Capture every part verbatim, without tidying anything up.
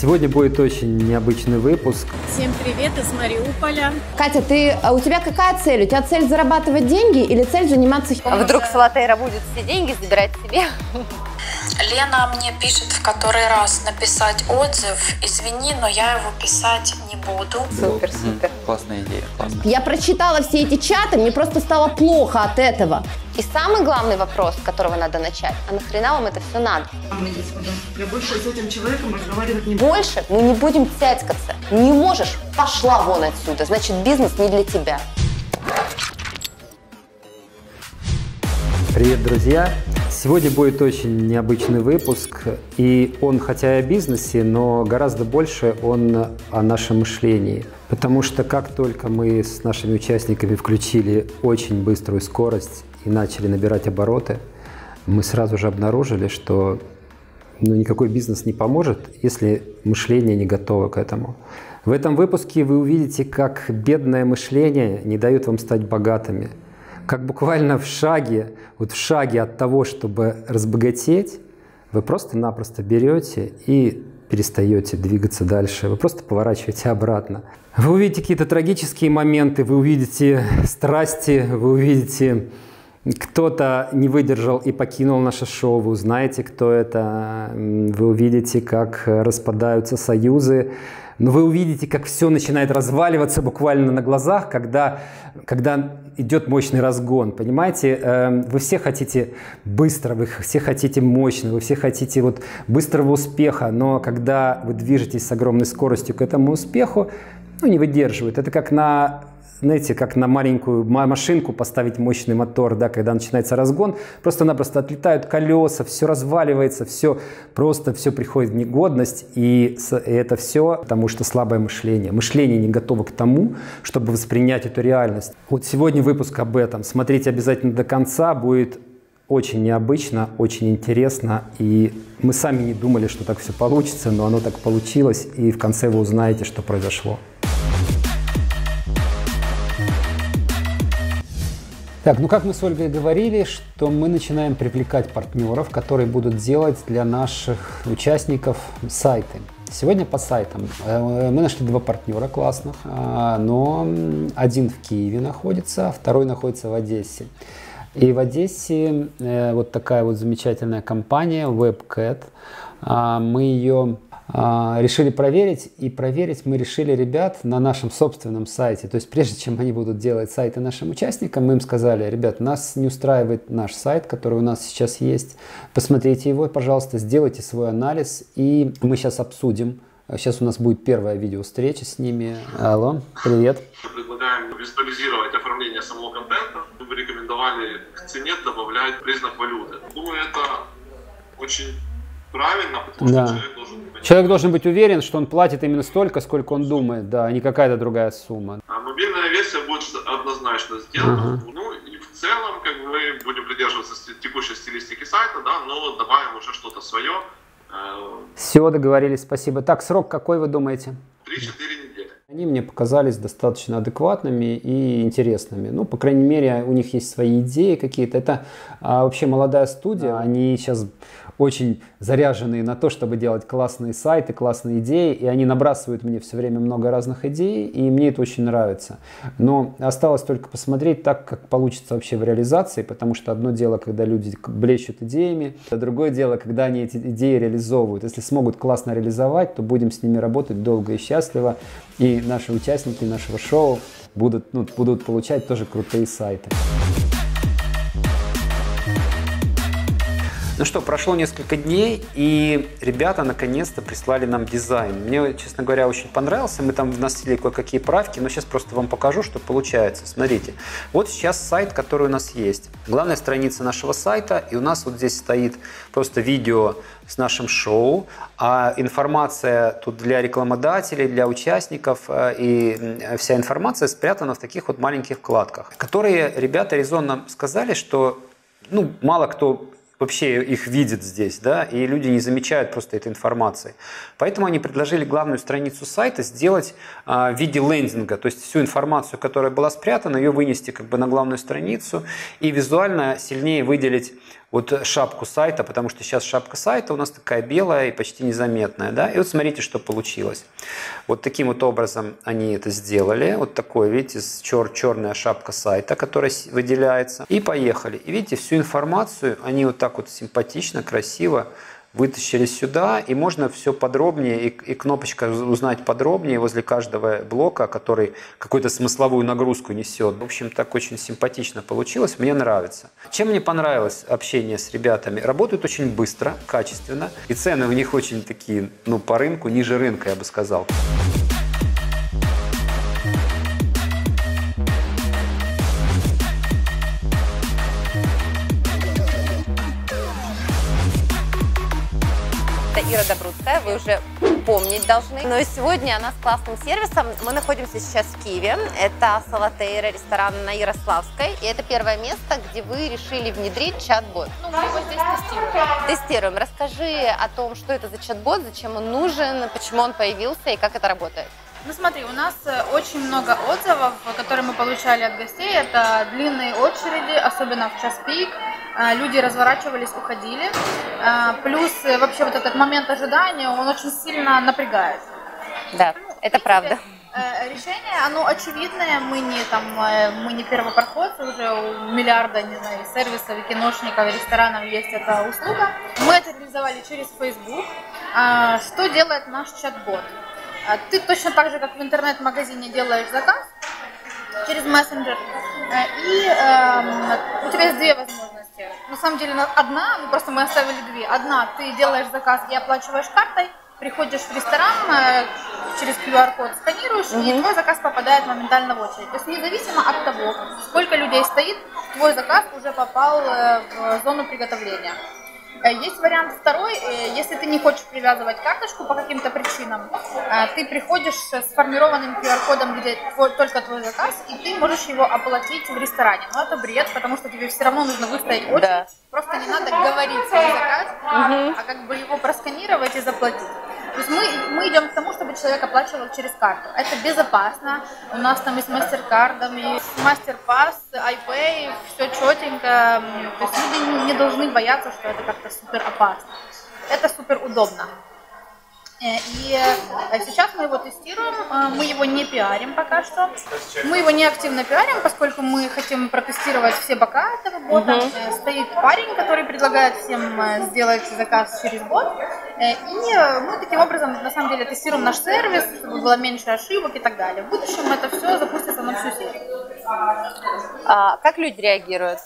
Сегодня будет очень необычный выпуск. Всем привет из Мариуполя. Катя, ты, а у тебя какая цель? У тебя цель зарабатывать деньги или цель заниматься... А вдруг Салатейра будет все деньги забирать себе? Лена мне пишет в который раз написать отзыв. Извини, но я его писать не буду. Супер, супер. Классная идея. Классно. Я прочитала все эти чаты, мне просто стало плохо от этого. И самый главный вопрос, с которого надо начать, а нахрена вам это все надо? Мы здесь будем для больше с этим человеком разговаривать не будем. Больше мы не будем цяцкаться. Не можешь? Пошла вон отсюда. Значит, бизнес не для тебя. Привет, друзья! Сегодня будет очень необычный выпуск, и он хотя и о бизнесе, но гораздо больше он о нашем мышлении. Потому что как только мы с нашими участниками включили очень быструю скорость и начали набирать обороты, мы сразу же обнаружили, что ну, никакой бизнес не поможет, если мышление не готово к этому. В этом выпуске вы увидите, как бедное мышление не дает вам стать богатыми. Как буквально в шаге, вот в шаге от того, чтобы разбогатеть, вы просто-напросто берете и перестаете двигаться дальше. Вы просто поворачиваете обратно. Вы увидите какие-то трагические моменты, вы увидите страсти, вы увидите, кто-то не выдержал и покинул наше шоу, вы узнаете, кто это, вы увидите, как распадаются союзы. Но вы увидите, как все начинает разваливаться буквально на глазах, когда, когда идет мощный разгон. Понимаете, вы все хотите быстро, вы все хотите мощно, вы все хотите вот быстрого успеха, но когда вы движетесь с огромной скоростью к этому успеху, ну, не выдерживает. Это как на... Знаете, как на маленькую машинку поставить мощный мотор, да, когда начинается разгон, просто-напросто отлетают колеса, все разваливается, все просто все приходит в негодность, и это все потому что слабое мышление. Мышление не готово к тому, чтобы воспринять эту реальность. Вот сегодня выпуск об этом. Смотрите обязательно до конца, будет очень необычно, очень интересно, и мы сами не думали, что так все получится, но оно так получилось, и в конце вы узнаете, что произошло. Так, ну как мы с Ольгой говорили, что мы начинаем привлекать партнеров, которые будут делать для наших участников сайты. Сегодня по сайтам. Мы нашли два партнера классных, но один в Киеве находится, а второй находится в Одессе. И в Одессе вот такая вот замечательная компания WebCat. Мы ее решили проверить, и проверить мы решили ребят на нашем собственном сайте. То есть прежде чем они будут делать сайты нашим участникам, мы им сказали: ребят, нас не устраивает наш сайт, который у нас сейчас есть, посмотрите его, пожалуйста, сделайте свой анализ, и мы сейчас обсудим. Сейчас у нас будет первая видео-встреча с ними. Алло, привет. Предлагаем визуализировать оформление самого контента. Мы бы рекомендовали к цене добавлять признак валюты. Думаю, это очень правильно, потому да. что человек должен быть... Человек должен быть уверен, что он платит именно столько, сколько он думает, да, а не какая-то другая сумма. А мобильная версия будет однозначно сделана. Uh-huh. Ну и в целом, как бы, мы будем придерживаться текущей стилистики сайта, да, но добавим уже что-то свое. Все, договорились, спасибо. Так, срок какой вы думаете? три-четыре недели. Они мне показались достаточно адекватными и интересными. Ну, по крайней мере, у них есть свои идеи какие-то. Это а, вообще молодая студия. Они сейчас очень заряженные на то, чтобы делать классные сайты, классные идеи. И они набрасывают мне все время много разных идей. И мне это очень нравится. Но осталось только посмотреть так, как получится вообще в реализации. Потому что одно дело, когда люди блещут идеями. А другое дело, когда они эти идеи реализовывают. Если смогут классно реализовать, то будем с ними работать долго и счастливо. И наши участники нашего шоу будут, ну, будут получать тоже крутые сайты. Ну что, прошло несколько дней, и ребята наконец-то прислали нам дизайн. Мне, честно говоря, очень понравился. Мы там вносили кое-какие правки, но сейчас просто вам покажу, что получается. Смотрите, вот сейчас сайт, который у нас есть. Главная страница нашего сайта, и у нас вот здесь стоит просто видео с нашим шоу, а информация тут для рекламодателей, для участников, и вся информация спрятана в таких вот маленьких вкладках, которые ребята резонно сказали, что ну, мало кто вообще их видит здесь, да, и люди не замечают просто этой информации. Поэтому они предложили главную страницу сайта сделать а, в виде лендинга, то есть всю информацию, которая была спрятана, ее вынести как бы на главную страницу и визуально сильнее выделить вот шапку сайта, потому что сейчас шапка сайта у нас такая белая и почти незаметная, да, и вот смотрите, что получилось. Вот таким вот образом они это сделали, вот такой, видите, чер черная шапка сайта, которая выделяется, и поехали. И видите, всю информацию они вот так вот симпатично, красиво вытащили сюда, и можно все подробнее, и, и кнопочка «Узнать подробнее» возле каждого блока, который какую-то смысловую нагрузку несет. В общем, так очень симпатично получилось, мне нравится. Чем мне понравилось общение с ребятами? Работают очень быстро, качественно, и цены у них очень такие, ну, по рынку, ниже рынка, я бы сказал. Ира Добрудская, вы уже помнить должны. Но и сегодня она с классным сервисом. Мы находимся сейчас в Киеве. Это Солатейра, ресторан на Ярославской. И это первое место, где вы решили внедрить чат-бот. Ну, мы его здесь тестируем. Тестируем. Расскажи о том, что это за чат-бот, зачем он нужен, почему он появился и как это работает. Ну смотри, у нас очень много отзывов, которые мы получали от гостей. Это длинные очереди, особенно в час пик. Люди разворачивались, уходили. Плюс вообще вот этот момент ожидания, он очень сильно напрягает. Да, ну, это правда. Решение, оно очевидное, мы не, там, мы не первопроходцы, уже у миллиарда, не знаю, сервисов, и киношников, и ресторанов есть эта услуга. Мы это реализовали через Facebook. Что делает наш чат-бот? Ты точно так же, как в интернет-магазине, делаешь заказ через мессенджер, и э, у тебя есть две возможности. На самом деле одна, ну просто мы оставили две. Одна, ты делаешь заказ и оплачиваешь картой, приходишь в ресторан, э, через ку ар код сканируешь, mm-hmm. и твой заказ попадает моментально в очередь. То есть независимо от того, сколько людей стоит, твой заказ уже попал э, в зону приготовления. Есть вариант второй, если ты не хочешь привязывать карточку по каким-то причинам, ты приходишь с сформированным ку ар кодом, где твой, только твой заказ, и ты можешь его оплатить в ресторане. Но это бред, потому что тебе все равно нужно выстоять очередь, да. Просто не надо говорить свой заказ, угу. а как бы его просканировать и заплатить. То есть мы, мы идем к тому, чтобы человек оплачивал через карту. Это безопасно. У нас там и с MasterCard'ом, и MasterPass, iPay, все четенько. То есть люди не, не должны бояться, что это как-то супер опасно. Это супер удобно. И сейчас мы его тестируем, мы его не пиарим пока что. Мы его не активно пиарим, поскольку мы хотим протестировать все бока этого бота. Uh-huh. Стоит парень, который предлагает всем сделать заказ через бот. И мы таким образом, на самом деле, тестируем наш сервис, чтобы было меньше ошибок и так далее. В будущем это все запустится на всю сеть. А как люди реагируют?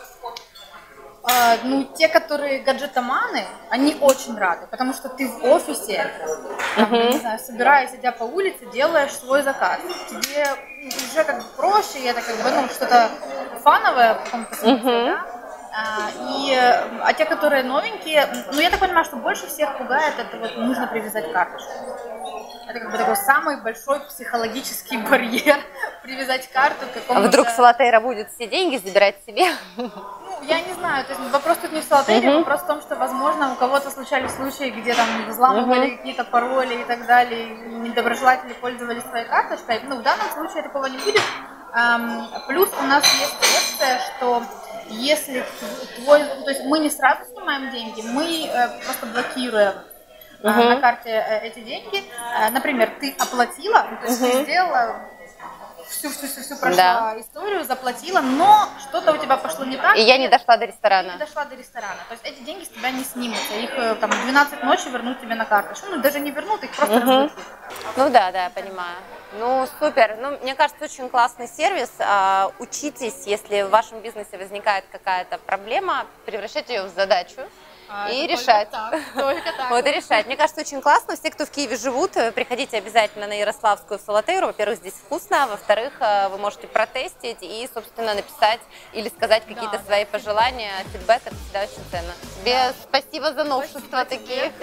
Uh, ну, те, которые гаджетоманы, они очень рады, потому что ты в офисе, там, uh-huh. не знаю, собираясь, идя по улице, делаешь свой заказ. Тебе уже как бы проще, и это как бы, ну, что-то фановое в каком-то смысле, uh-huh. да? Uh, и, а те, которые новенькие, ну, я так понимаю, что больше всех пугает, это вот нужно привязать карточку. Это как бы такой самый большой психологический барьер, привязать карту к какому-то... А вдруг Солатейра будет все деньги забирать себе? Ну, я не знаю, то есть вопрос тут не в Солатейре, uh-huh. вопрос в том, что, возможно, у кого-то случались случаи, где там взламывали uh-huh. какие-то пароли и так далее, и недоброжелатели пользовались своей карточкой. Ну, в данном случае такого не будет. Эм, плюс у нас есть опция, что если твой... То есть мы не сразу снимаем деньги, мы э, просто блокируем Uh-huh. на карте эти деньги. Например, ты оплатила, то есть uh-huh. ты сделала всю-всю-всю прошла да. историю, заплатила, но что-то у тебя пошло не так. И я не дошла до ресторана. Не дошла до ресторана. То есть эти деньги с тебя не снимутся. Их там в двенадцать ночи вернут тебе на карточку. Ну, даже не вернут, их просто uh-huh. разблокируют. Ну да, да, я понимаю. Ну, супер. Ну, мне кажется, очень классный сервис. А, учитесь, если в вашем бизнесе возникает какая-то проблема, превращайте ее в задачу. А, и решать. Так, только так. Вот и решать. Мне кажется, очень классно. Все, кто в Киеве живут, приходите обязательно на Ярославскую в Солатейру. Во-первых, здесь вкусно. Во-вторых, вы можете протестить и, собственно, написать или сказать какие-то да, свои да. пожелания. Фидбэк — это всегда очень ценно. Тебе да. спасибо за новшества спасибо такие.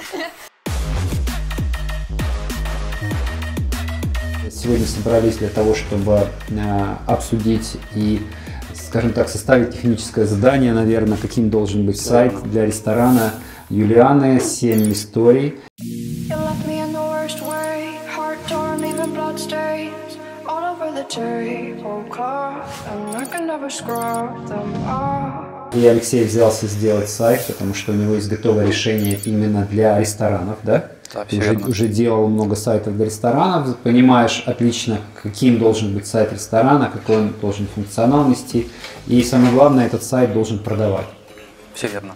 Сегодня собрались для того, чтобы обсудить и, скажем так, составить техническое задание, наверное, каким должен быть сайт для ресторана Юлианы. Семь историй. И Алексей взялся сделать сайт, потому что у него есть готовое решение именно для ресторанов, да? Да, Ты уже, уже делал много сайтов для ресторанов, понимаешь отлично, каким должен быть сайт ресторана, какой он должен функционал нести. И самое главное, этот сайт должен продавать. Все верно.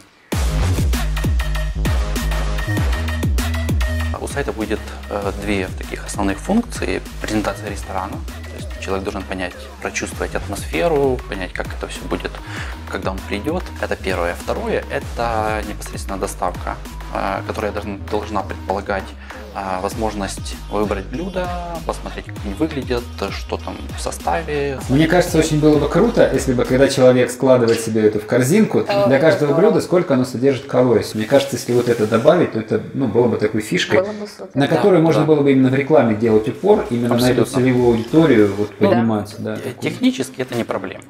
У сайта будет э, две таких основных функции. Презентация ресторана. То есть человек должен понять, прочувствовать атмосферу, понять, как это все будет, когда он придет. Это первое. Второе – это непосредственно доставка, э, которая должна, должна предполагать э, возможность выбрать блюдо, посмотреть, как они выглядят, что там в составе. Мне кажется, очень было бы круто, если бы, когда человек складывает себе это в корзинку, для каждого блюда сколько оно содержит калорий. Мне кажется, если вот это добавить, то это ну, было бы такой фишкой, Было бы супер, на да. которую можно Да. было бы именно в рекламе делать упор, именно Абсолютно. на эту целевую аудиторию вот, поднимать. Да. Да, Технически это не проблема.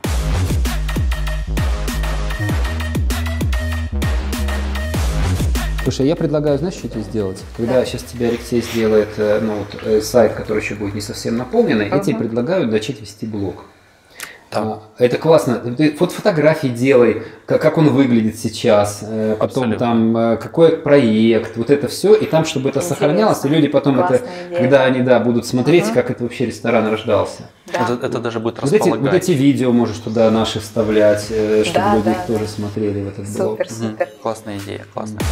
Слушай, я предлагаю, знаешь, что тебе сделать? Когда да. сейчас тебе Алексей сделает ну, вот, сайт, который еще будет не совсем наполненный, uh-huh. я тебе предлагаю начать вести блог. Да. Это классно. Ты вот фотографии делай, как он выглядит сейчас, потом Абсолютно. Там какой проект, вот это все, и там, чтобы это Интересно. Сохранялось, и люди потом Классная это, идея. Когда они да, будут смотреть, uh-huh. как это вообще ресторан рождался. Да. Это, это даже будет вот располагать. Эти, вот эти видео можешь туда наши вставлять, чтобы да, люди да, их да. тоже смотрели в этот блог. Супер, супер. Угу. Классная идея, классная.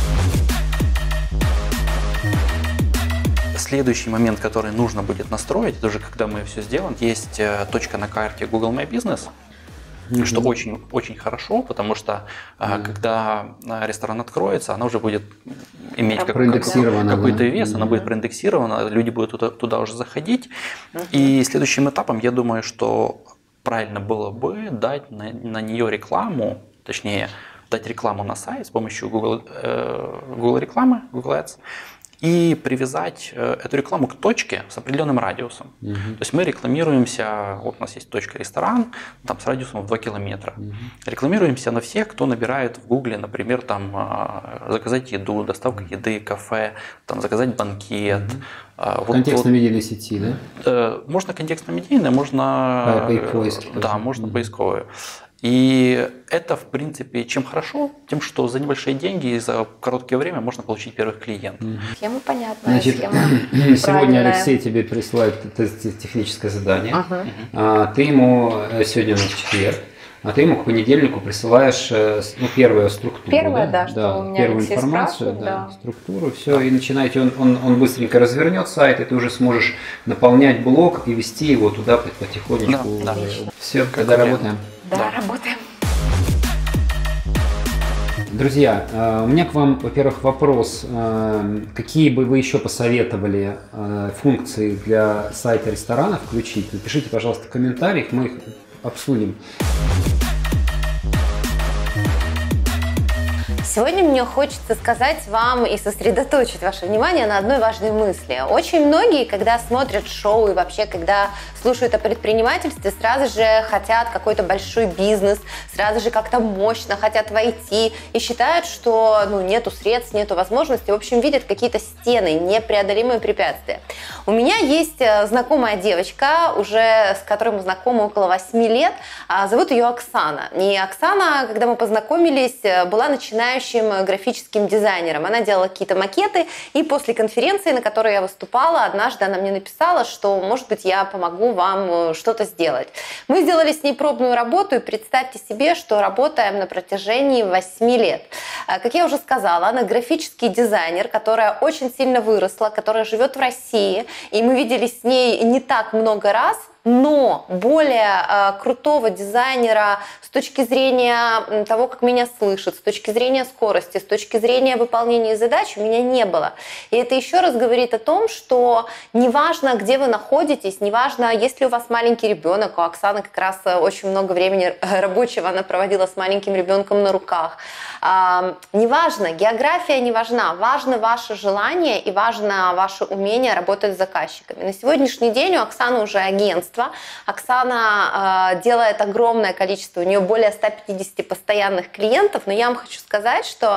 Следующий момент, который нужно будет настроить, это уже когда мы все сделаем, есть точка на карте Google My Business, mm-hmm. что очень, очень хорошо, потому что mm-hmm. когда ресторан откроется, она уже будет иметь как, какой-то да. вес, mm-hmm. она будет проиндексирована, люди будут туда, туда уже заходить. Mm-hmm. И следующим этапом, я думаю, что правильно было бы дать на, на нее рекламу, точнее, дать рекламу на сайт с помощью Google, э, Google рекламы, Google Ads, и привязать эту рекламу к точке с определенным радиусом. Uh-huh. То есть мы рекламируемся, вот у нас есть точка ресторан, там с радиусом в два километра. Uh-huh. Рекламируемся на всех, кто набирает в Гугле, например, там заказать еду, доставка еды, кафе, там заказать банкет. Uh-huh. Вот, контекстно-медийной вот, сети, да? Можно контекстно-медийное, можно, а, поиск, да, можно uh-huh. поисковые. И это, в принципе, чем хорошо, тем, что за небольшие деньги и за короткое время можно получить первых клиентов. Схема понятная. Значит, схема сегодня правильная. Алексей тебе присылает техническое задание. Ага. А, ты ему, сегодня у нас четверг, а ты ему к понедельнику присылаешь ну, первую структуру. Первое, да, да, что да, у меня первую Алексей информацию, да, да. структуру, все, да. И начинаете, он, он, он быстренько развернет сайт, и ты уже сможешь наполнять блог и вести его туда потихонечку. Да, да. Все, тогда работаем. Да, да, работаем. Друзья, у меня к вам, во-первых, вопрос. Какие бы вы еще посоветовали функции для сайта ресторана включить? Напишите, пожалуйста, в комментариях, мы их обсудим. Сегодня мне хочется сказать вам и сосредоточить ваше внимание на одной важной мысли. Очень многие, когда смотрят шоу и вообще, когда слушают о предпринимательстве, сразу же хотят какой-то большой бизнес, сразу же как-то мощно хотят войти и считают, что ну, нету средств, нету возможностей, в общем, видят какие-то стены, непреодолимые препятствия. У меня есть знакомая девочка, уже с которой мы знакомы около восьми лет, зовут ее Оксана. И Оксана, когда мы познакомились, была начинающей графическим дизайнером. Она делала какие-то макеты, и после конференции, на которой я выступала, однажды она мне написала, что, может быть, я помогу вам что-то сделать. Мы сделали с ней пробную работу, и представьте себе, что работаем на протяжении восьми лет. Как я уже сказала, она графический дизайнер, которая очень сильно выросла, которая живет в России, и мы виделись с ней не так много раз, но более э, крутого дизайнера с точки зрения того, как меня слышат, с точки зрения скорости, с точки зрения выполнения задач у меня не было. И это еще раз говорит о том, что неважно, где вы находитесь, неважно, есть ли у вас маленький ребенок, у Оксаны как раз очень много времени рабочего она проводила с маленьким ребенком на руках. Э, неважно, география не важна, важно ваше желание и важно ваше умение работать с заказчиками. На сегодняшний день у Оксаны уже агентство. Оксана э, делает огромное количество, у нее более ста пятидесяти постоянных клиентов, но я вам хочу сказать, что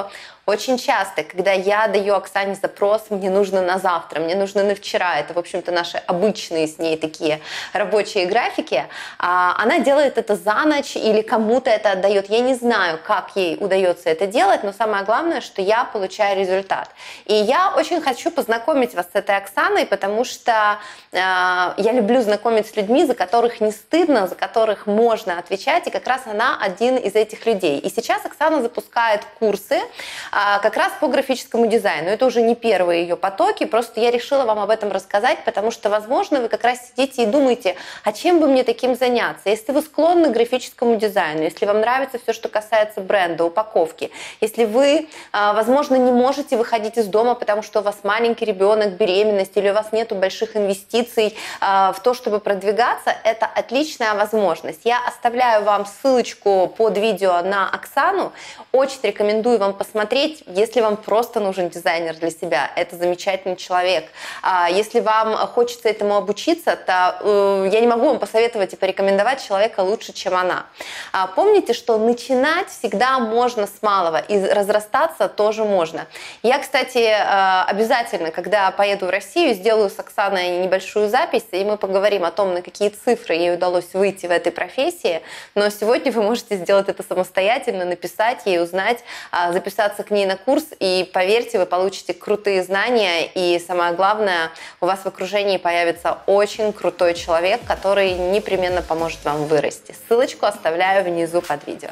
Очень часто, когда я даю Оксане запрос, мне нужно на завтра, мне нужно на вчера, это, в общем-то, наши обычные с ней такие рабочие графики, она делает это за ночь или кому-то это отдает. Я не знаю, как ей удается это делать, но самое главное, что я получаю результат. И я очень хочу познакомить вас с этой Оксаной, потому что э, я люблю знакомить с людьми, за которых не стыдно, за которых можно отвечать, и как раз она один из этих людей. И сейчас Оксана запускает курсы как раз по графическому дизайну. Это уже не первые ее потоки, просто я решила вам об этом рассказать, потому что, возможно, вы как раз сидите и думаете, а чем бы мне таким заняться? Если вы склонны к графическому дизайну, если вам нравится все, что касается бренда, упаковки, если вы, возможно, не можете выходить из дома, потому что у вас маленький ребенок, беременность, или у вас нет больших инвестиций в то, чтобы продвигаться, это отличная возможность. Я оставляю вам ссылочку под видео на Оксану. Очень рекомендую вам посмотреть. Если вам просто нужен дизайнер для себя, это замечательный человек. Если вам хочется этому обучиться, то я не могу вам посоветовать и порекомендовать человека лучше, чем она. Помните, что начинать всегда можно с малого, и разрастаться тоже можно. Я, кстати, обязательно, когда поеду в Россию, сделаю с Оксаной небольшую запись, и мы поговорим о том, на какие цифры ей удалось выйти в этой профессии. Но сегодня вы можете сделать это самостоятельно, написать ей, узнать, записаться к ней на курс, и поверьте, вы получите крутые знания, и самое главное, у вас в окружении появится очень крутой человек, который непременно поможет вам вырасти. Ссылочку оставляю внизу под видео.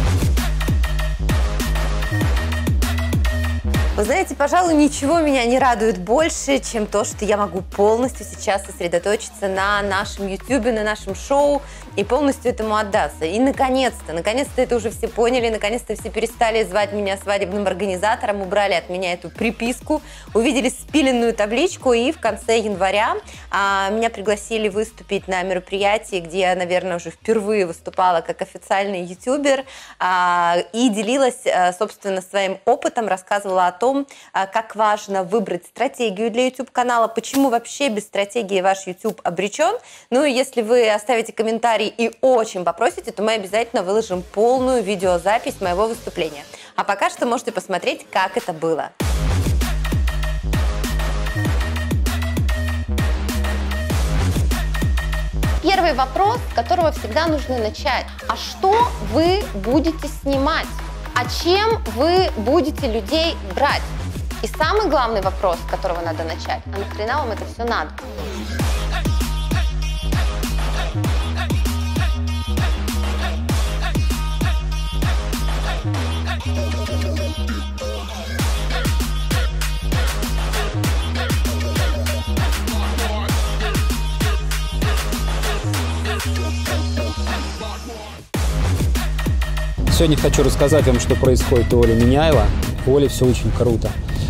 Вы знаете, пожалуй, ничего меня не радует больше, чем то, что я могу полностью сейчас сосредоточиться на нашем YouTube, на нашем шоу и полностью этому отдаться. И наконец-то, наконец-то это уже все поняли, наконец-то все перестали звать меня свадебным организатором, убрали от меня эту приписку, увидели спиленную табличку, и в конце января а, меня пригласили выступить на мероприятии, где я, наверное, уже впервые выступала как официальный ютубер а, и делилась, а, собственно, своим опытом, рассказывала о том, как важно выбрать стратегию для YouTube-канала, почему вообще без стратегии ваш YouTube обречен. Ну и если вы оставите комментарий и очень попросите, то мы обязательно выложим полную видеозапись моего выступления. А пока что можете посмотреть, как это было. Первый вопрос, с которого всегда нужно начать. А что вы будете снимать? А чем вы будете людей брать? И самый главный вопрос, с которого надо начать, а нахрена вам это все надо? Сегодня хочу рассказать вам, что происходит у Оли Миняйло. У Оли все очень круто.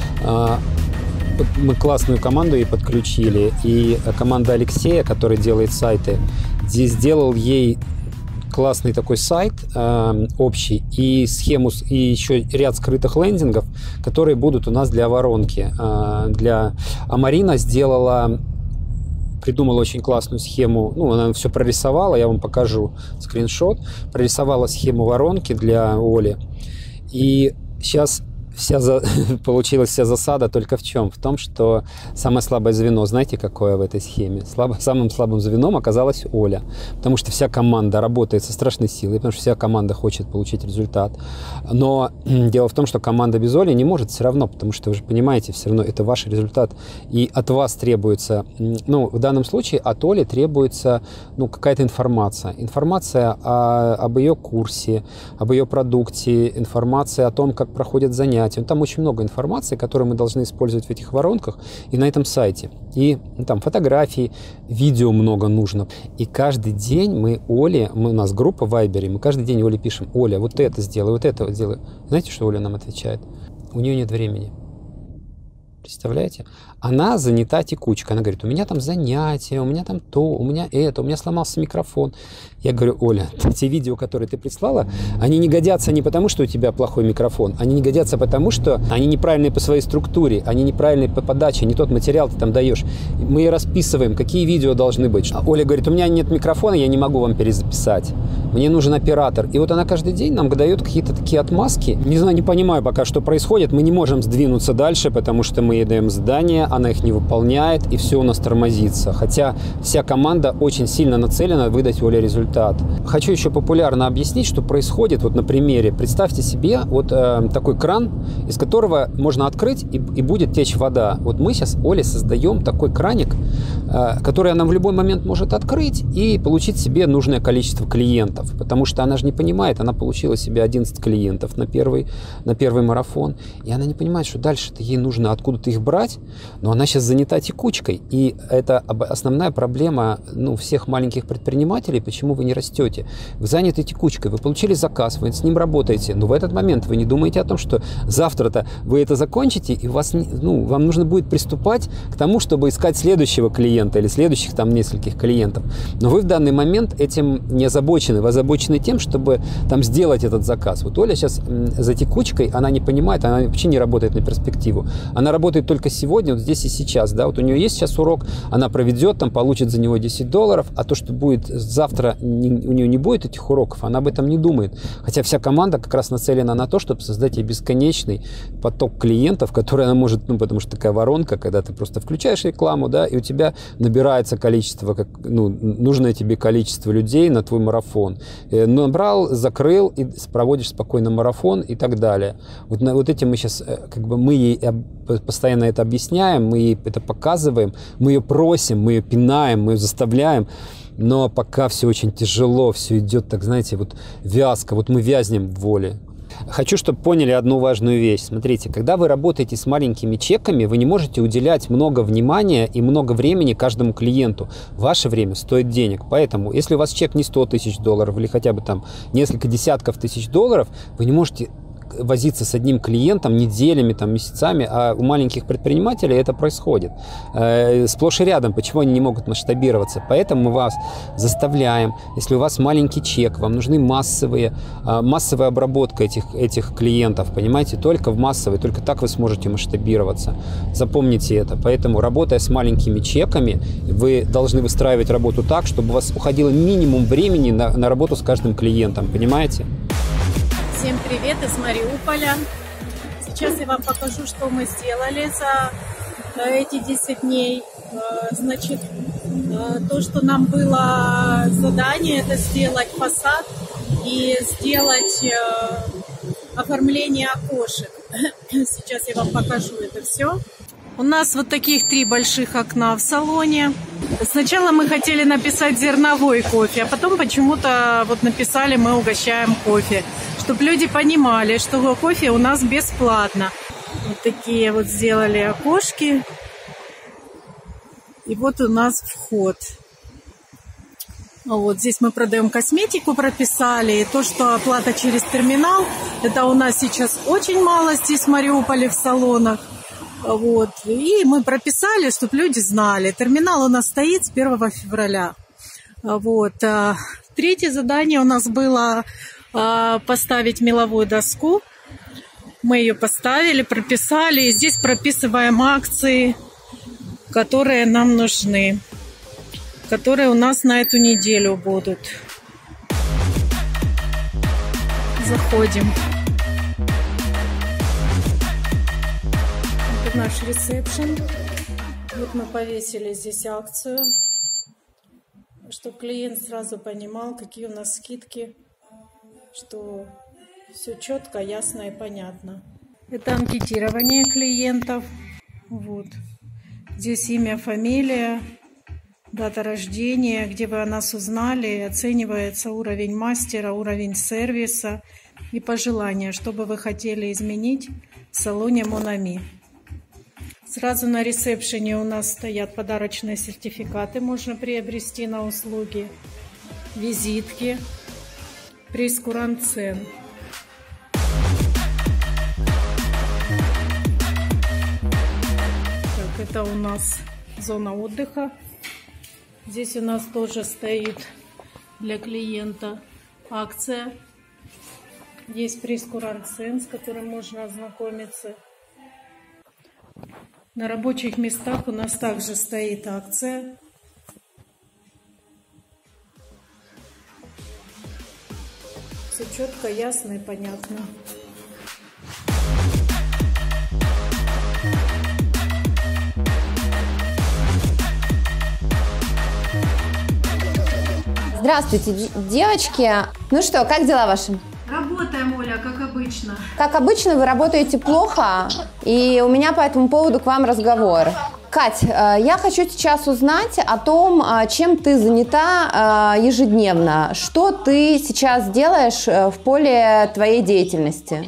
Мы классную команду ей подключили, и команда Алексея, который делает сайты, сделал ей классный такой сайт э, общий и схему, и еще ряд скрытых лендингов, которые будут у нас для воронки. Э, для... А Марина сделала... придумала очень классную схему, ну, она все прорисовала, я вам покажу скриншот, прорисовала схему воронки для Оли, и сейчас вся за... получилась вся засада только в чем? В том, что самое слабое звено, знаете, какое в этой схеме? Слабо... Самым слабым звеном оказалась Оля, потому что вся команда работает со страшной силой, потому что вся команда хочет получить результат. Но дело в том, что команда без Оли не может все равно, потому что вы же понимаете, все равно это ваш результат, и от вас требуется, ну, в данном случае от Оли требуется, ну, какая-то информация. Информация о... об ее курсе, об ее продукте, информация о том, как проходят занятия. Там очень много информации, которую мы должны использовать в этих воронках и на этом сайте. И ну, там фотографии, видео много нужно. И каждый день мы Оле, мы, у нас группа в Вайбере, мы каждый день Оле пишем: Оля, вот это сделай, вот это вот сделай. Знаете, что Оля нам отвечает? У нее нет времени. Представляете? Она занята текучкой. Она говорит, у меня там занятия, у меня там то, у меня это, у меня сломался микрофон. Я говорю, Оля, те видео, которые ты прислала, они не годятся не потому, что у тебя плохой микрофон, они не годятся потому, что они неправильные по своей структуре, они неправильные по подаче, не тот материал ты там даешь. Мы ее расписываем, какие видео должны быть. А Оля говорит, у меня нет микрофона, я не могу вам перезаписать. Мне нужен оператор. И вот она каждый день нам дает какие-то такие отмазки. Не знаю, не понимаю пока, что происходит. Мы не можем сдвинуться дальше, потому что мы ей даем задания, она их не выполняет, и все у нас тормозится. Хотя вся команда очень сильно нацелена выдать Оле результат. Хочу еще популярно объяснить, что происходит вот на примере. Представьте себе вот э, такой кран, из которого можно открыть и, и будет течь вода. Вот мы сейчас Оле создаем такой краник, э, который она в любой момент может открыть и получить себе нужное количество клиентов. Потому что она же не понимает, она получила себе одиннадцать клиентов на первый, на первый марафон. И она не понимает, что дальше-то ей нужно откуда-то их брать, но она сейчас занята текучкой. И это основная проблема, ну, всех маленьких предпринимателей, почему вы не растете. Вы заняты текучкой, вы получили заказ, вы с ним работаете, но в этот момент вы не думаете о том, что завтра-то вы это закончите, и вас, ну, вам нужно будет приступать к тому, чтобы искать следующего клиента или следующих там нескольких клиентов. Но вы в данный момент этим не озабочены, вы озабочены тем, чтобы там сделать этот заказ. Вот Оля сейчас за текучкой, она не понимает, она вообще не работает на перспективу. Она работает только сегодня, вот здесь и сейчас, да, вот у нее есть сейчас урок, она проведет, там получит за него десять долларов, а то, что будет завтра, не, у нее не будет этих уроков, она об этом не думает. Хотя вся команда как раз нацелена на то, чтобы создать ей бесконечный поток клиентов, который она может, ну, потому что такая воронка, когда ты просто включаешь рекламу, да, и у тебя набирается количество, как, ну, нужное тебе количество людей на твой марафон. Набрал, закрыл, и проводишь спокойно марафон и так далее. Вот, на, вот этим мы сейчас, как бы, мы ей постоянно это объясняем, мы ей это показываем, мы ее просим, мы ее пинаем, мы ее заставляем. Но пока все очень тяжело, все идет, так знаете, вот вязко, вот мы вязнем в воле. Хочу, чтобы поняли одну важную вещь. Смотрите, когда вы работаете с маленькими чеками, вы не можете уделять много внимания и много времени каждому клиенту. Ваше время стоит денег. Поэтому, если у вас чек не сто тысяч долларов или хотя бы там несколько десятков тысяч долларов, вы не можете возиться с одним клиентом неделями, там, месяцами, а у маленьких предпринимателей это происходит. Э, сплошь и рядом. Почему они не могут масштабироваться? Поэтому мы вас заставляем, если у вас маленький чек, вам нужны массовые, э, массовая обработка этих, этих клиентов, понимаете, только в массовой, только так вы сможете масштабироваться. Запомните это. Поэтому, работая с маленькими чеками, вы должны выстраивать работу так, чтобы у вас уходило минимум времени на, на работу с каждым клиентом, понимаете? Всем привет из Мариуполя. Сейчас я вам покажу, что мы сделали за эти десять дней. Значит, то, что нам было задание, это сделать фасад и сделать оформление окошек. Сейчас я вам покажу это все. У нас вот таких три больших окна в салоне. Сначала мы хотели написать зерновой кофе, а потом почему-то вот написали мы угощаем кофе, чтобы люди понимали, что кофе у нас бесплатно. Вот такие вот сделали окошки. И вот у нас вход. Вот здесь мы продаем косметику, прописали. И то, что оплата через терминал, это у нас сейчас очень мало здесь в Мариуполе в салонах. Вот. И мы прописали, чтобы люди знали. Терминал у нас стоит с первого февраля. Вот. Третье задание у нас было поставить меловую доску. Мы ее поставили, прописали. И здесь прописываем акции, которые нам нужны, которые у нас на эту неделю будут. Заходим. Вот наш ресепшн. Вот мы повесили здесь акцию, чтобы клиент сразу понимал, какие у нас скидки, что все четко, ясно и понятно. Это анкетирование клиентов. Вот. Здесь имя, фамилия, дата рождения, где вы о нас узнали, оценивается уровень мастера, уровень сервиса и пожелания, что бы вы хотели изменить в салоне Монами. Сразу на ресепшене у нас стоят подарочные сертификаты, можно приобрести на услуги, визитки, прейскурант цен. Это у нас зона отдыха. Здесь у нас тоже стоит для клиента акция. Есть прейскурант цен, с которым можно ознакомиться. На рабочих местах у нас также стоит акция. Все четко, ясно и понятно. Здравствуйте, девочки. Ну что, как дела ваши? Работаем, Оля, как обычно. Как обычно, вы работаете плохо, и у меня по этому поводу к вам разговор. Кать, я хочу сейчас узнать о том, чем ты занята ежедневно. Что ты сейчас делаешь в поле твоей деятельности?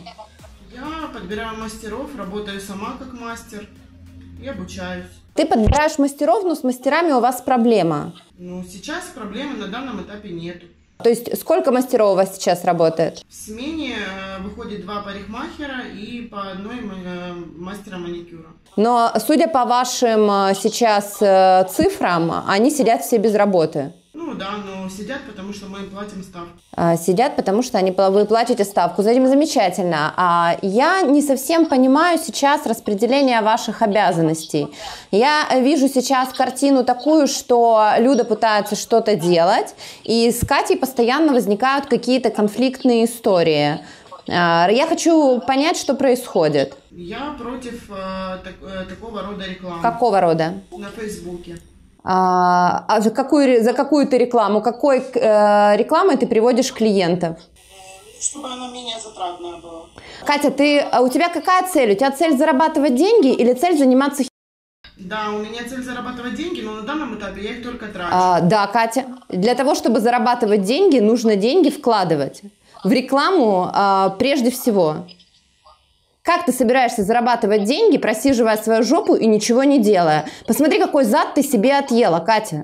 Я подбираю мастеров, работаю сама как мастер и обучаюсь. Ты подбираешь мастеров, но с мастерами у вас проблема. Ну, сейчас проблемы на данном этапе нету. То есть сколько мастеров у вас сейчас работает? В смене выходит два парикмахера и по одной мастера маникюра. Но судя по вашим сейчас цифрам, они сидят все без работы. Ну да, но сидят, потому что мы им платим ставку. А, сидят, потому что они, вы платите ставку. За этим замечательно. А я не совсем понимаю сейчас распределение ваших обязанностей. Я вижу сейчас картину такую, что Люда пытается что-то делать, и с Катей постоянно возникают какие-то конфликтные истории. А, я хочу понять, что происходит. Я против э, так, э, такого рода рекламы. Какого рода? На Фейсбуке. А, а за какую, за какую ты рекламу? Какой э, рекламой ты приводишь клиентов? Чтобы она менее затратная была. Катя, ты, а у тебя какая цель? У тебя цель зарабатывать деньги или цель заниматься хи... Да, у меня цель зарабатывать деньги, но на данном этапе я их только трачу. А, да, Катя. Для того, чтобы зарабатывать деньги, нужно деньги вкладывать. В рекламу а, прежде всего. Как ты собираешься зарабатывать деньги, просиживая свою жопу и ничего не делая? Посмотри, какой зад ты себе отъела, Катя.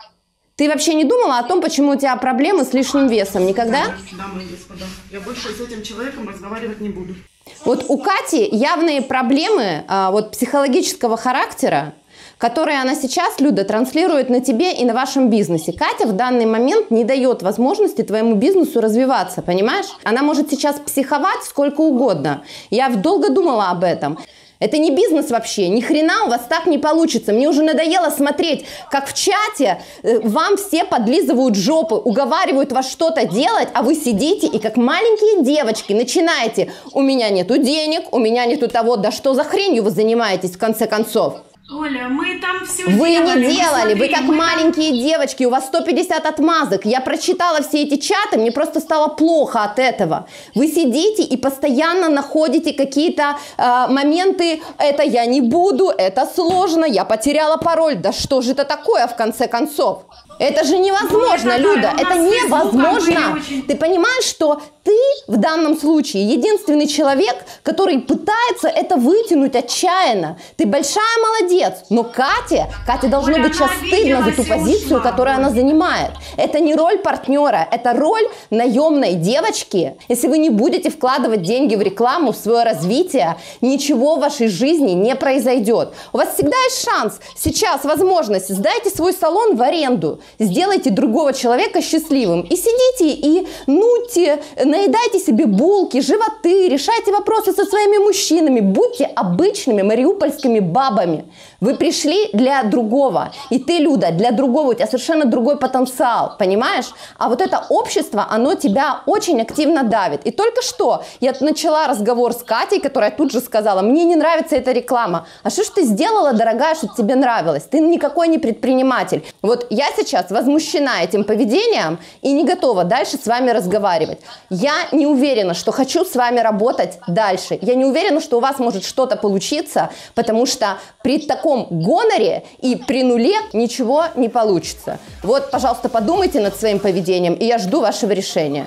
Ты вообще не думала о том, почему у тебя проблемы с лишним весом? Никогда? Да, мои господа. Я больше с этим человеком разговаривать не буду. Вот у Кати явные проблемы а, вот, психологического характера, которые она сейчас, Люда, транслирует на тебе и на вашем бизнесе. Катя в данный момент не дает возможности твоему бизнесу развиваться, понимаешь? Она может сейчас психовать сколько угодно. Я долго думала об этом. Это не бизнес вообще, ни хрена у вас так не получится. Мне уже надоело смотреть, как в чате вам все подлизывают жопы, уговаривают вас что-то делать, а вы сидите и как маленькие девочки начинаете: у меня нету денег, у меня нету того, да что за хренью вы занимаетесь в конце концов? Оля, мы там все Вы делали. не делали, Смотри, вы как маленькие там... девочки, у вас сто пятьдесят отмазок. Я прочитала все эти чаты, мне просто стало плохо от этого. Вы сидите и постоянно находите какие-то э, моменты: это я не буду, это сложно, я потеряла пароль. Да что же это такое в конце концов? Это же невозможно, ну, это, Люда, это невозможно. Ты понимаешь, что ты в данном случае единственный человек, который пытается это вытянуть отчаянно. Ты большая молодец, но Кате, Кате должно Оля, быть сейчас стыдно за ту позицию, ушла, которую Оля. Она занимает. Это не роль партнера, это роль наемной девочки. Если вы не будете вкладывать деньги в рекламу, в свое развитие, ничего в вашей жизни не произойдет. У вас всегда есть шанс, сейчас возможность, сдайте свой салон в аренду. Сделайте другого человека счастливым. И сидите и нудьте, наедайте себе булки, животы, решайте вопросы со своими мужчинами. Будьте обычными мариупольскими бабами. Вы пришли для другого. И ты, Люда, для другого. У тебя совершенно другой потенциал, понимаешь? А вот это общество, оно тебя очень активно давит. И только что я начала разговор с Катей, которая тут же сказала: мне не нравится эта реклама. А что ж ты сделала, дорогая, чтобы тебе нравилось? Ты никакой не предприниматель. Вот я сейчас возмущена этим поведением и не готова дальше с вами разговаривать. Я не уверена, что хочу с вами работать дальше. Я не уверена, что у вас может что-то получиться, потому что при таком гоноре и при нуле ничего не получится. Вот, пожалуйста, подумайте над своим поведением, и я жду вашего решения.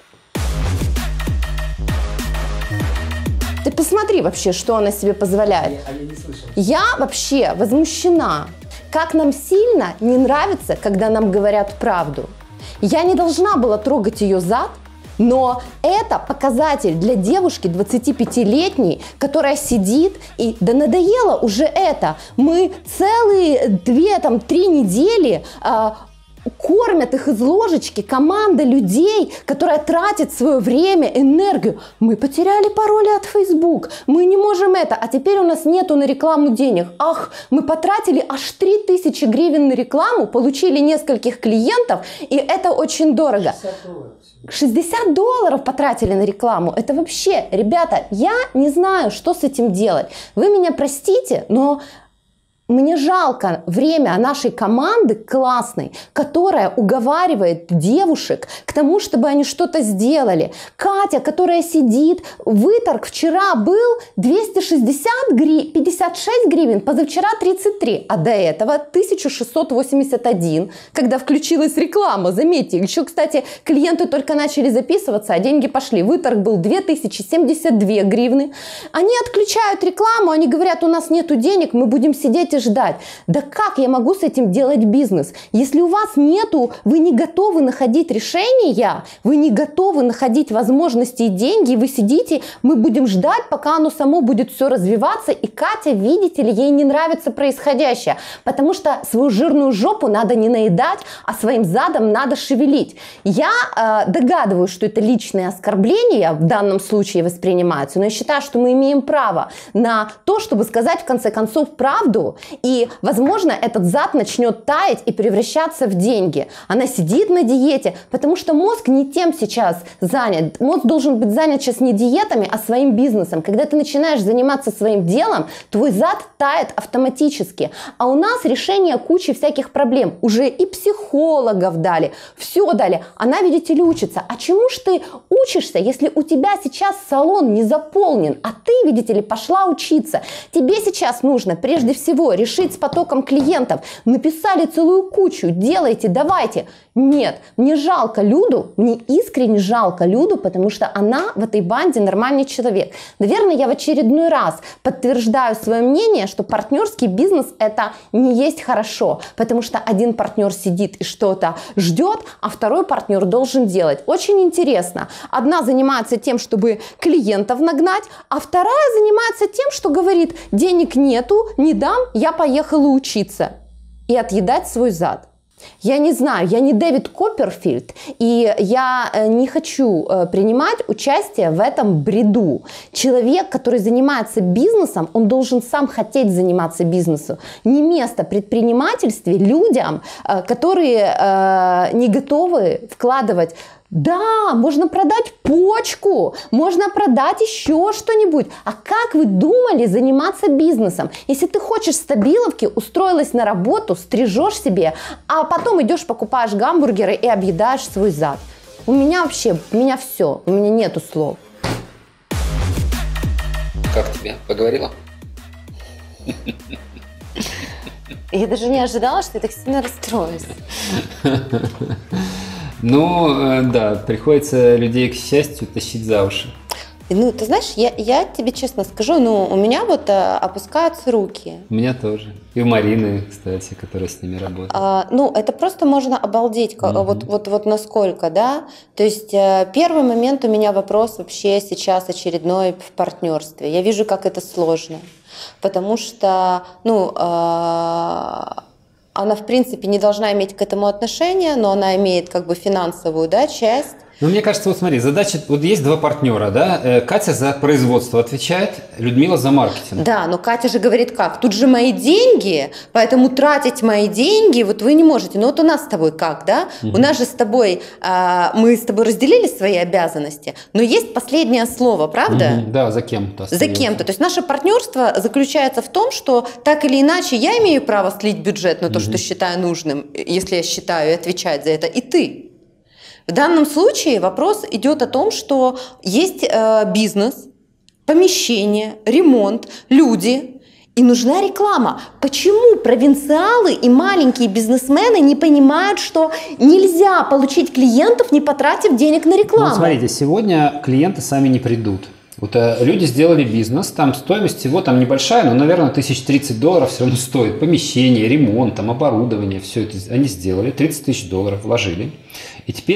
Ты посмотри вообще, что она себе позволяет. Я вообще возмущена. Как нам сильно не нравится, когда нам говорят правду. Я не должна была трогать ее зад, Но это показатель для девушки двадцатипятилетней, которая сидит и да надоело уже это. Мы целые две, там, три недели а, кормят их из ложечки команда людей, которая тратит свое время, энергию. Мы потеряли пароли от Facebook, мы не можем это, а теперь у нас нету на рекламу денег. Ах, мы потратили аж три тысячи гривен на рекламу, получили нескольких клиентов, и это очень дорого. шестьдесят долларов потратили на рекламу. Это вообще, ребята, я не знаю, что с этим делать. Вы меня простите, но мне жалко время нашей команды классной, которая уговаривает девушек к тому, чтобы они что-то сделали. Катя, которая сидит, выторг вчера был двести шестьдесят гривен, пятьдесят шесть гривен, позавчера тридцать три, а до этого тысяча шестьсот восемьдесят один, когда включилась реклама. Заметьте, еще, кстати, клиенты только начали записываться, а деньги пошли. Выторг был две тысячи семьдесят две гривны. Они отключают рекламу, они говорят, у нас нету денег, мы будем сидеть и ждать. Да как я могу с этим делать бизнес? Если у вас нету, вы не готовы находить решения, вы не готовы находить возможности и деньги, вы сидите, мы будем ждать, пока оно само будет все развиваться. И Катя, видите ли, ей не нравится происходящее, потому что свою жирную жопу надо не наедать, а своим задом надо шевелить. Я э, догадываюсь, что это личные оскорбления в данном случае воспринимаются, но я считаю, что мы имеем право на то, чтобы сказать в конце концов правду. И, возможно, этот зад начнет таять и превращаться в деньги. Она сидит на диете, потому что мозг не тем сейчас занят. Мозг должен быть занят сейчас не диетами, а своим бизнесом. Когда ты начинаешь заниматься своим делом, твой зад тает автоматически. А у нас решение кучи всяких проблем. Уже и психологов дали, все дали. Она, видите ли, учится. А чему ж ты учишься, если у тебя сейчас салон не заполнен, а ты, видите ли, пошла учиться? Тебе сейчас нужно прежде всего решить с потоком клиентов. Написали целую кучу, делайте, давайте. Нет, мне жалко Люду, мне искренне жалко Люду, потому что она в этой банде нормальный человек. Наверное, я в очередной раз подтверждаю свое мнение, что партнерский бизнес это не есть хорошо, потому что один партнер сидит и что-то ждет, а второй партнер должен делать. Очень интересно. Одна занимается тем, чтобы клиентов нагнать, а вторая занимается тем, что говорит, денег нету, не дам, я поехала учиться. И отъедать свой зад. Я не знаю, я не Дэвид Копперфильд, и я не хочу принимать участие в этом бреду. Человек, который занимается бизнесом, он должен сам хотеть заниматься бизнесом. Не место предпринимательстве людям, которые не готовы вкладывать. Да, можно продать почку, можно продать еще что-нибудь. А как вы думали заниматься бизнесом? Если ты хочешь стабиловки, устроилась на работу, стрижешь себе, а потом идешь покупаешь гамбургеры и объедаешь свой зад. У меня вообще, у меня все, у меня нету слов. Как тебе? Поговорила? Я даже не ожидала, что я так сильно расстроюсь. Ну, да, приходится людей, к счастью, тащить за уши. Ну, ты знаешь, я, я тебе честно скажу, ну, у меня вот а, опускаются руки. У меня тоже. И у Марины, кстати, которая с ними работает. А, ну, это просто можно обалдеть, mm-hmm. вот, вот, вот насколько, да. То есть первый момент у меня вопрос вообще сейчас очередной в партнерстве. Я вижу, как это сложно, потому что, ну... А, она, в принципе, не должна иметь к этому отношения, но она имеет как бы финансовую, да, часть. Ну, мне кажется, вот смотри, задача, вот есть два партнера, да, Катя за производство отвечает, Людмила за маркетинг. Да, но Катя же говорит как, тут же мои деньги, поэтому тратить мои деньги вот вы не можете. Но вот у нас с тобой как, да, угу. У нас же с тобой, а, мы с тобой разделили свои обязанности, но есть последнее слово, правда? Угу, да, за кем-то. За кем-то, то есть наше партнерство заключается в том, что так или иначе я имею право слить бюджет на то, угу. что считаю нужным, если я считаю, и отвечать за это, и ты. В данном случае вопрос идет о том, что есть э, бизнес, помещение, ремонт, люди, и нужна реклама. Почему провинциалы и маленькие бизнесмены не понимают, что нельзя получить клиентов, не потратив денег на рекламу? Ну, смотрите, сегодня клиенты сами не придут. Вот э, люди сделали бизнес, там стоимость всего там небольшая, но, наверное, тысяч тридцать долларов все равно стоит. Помещение, ремонт, там, оборудование, все это они сделали. тридцать тысяч долларов вложили. И теперь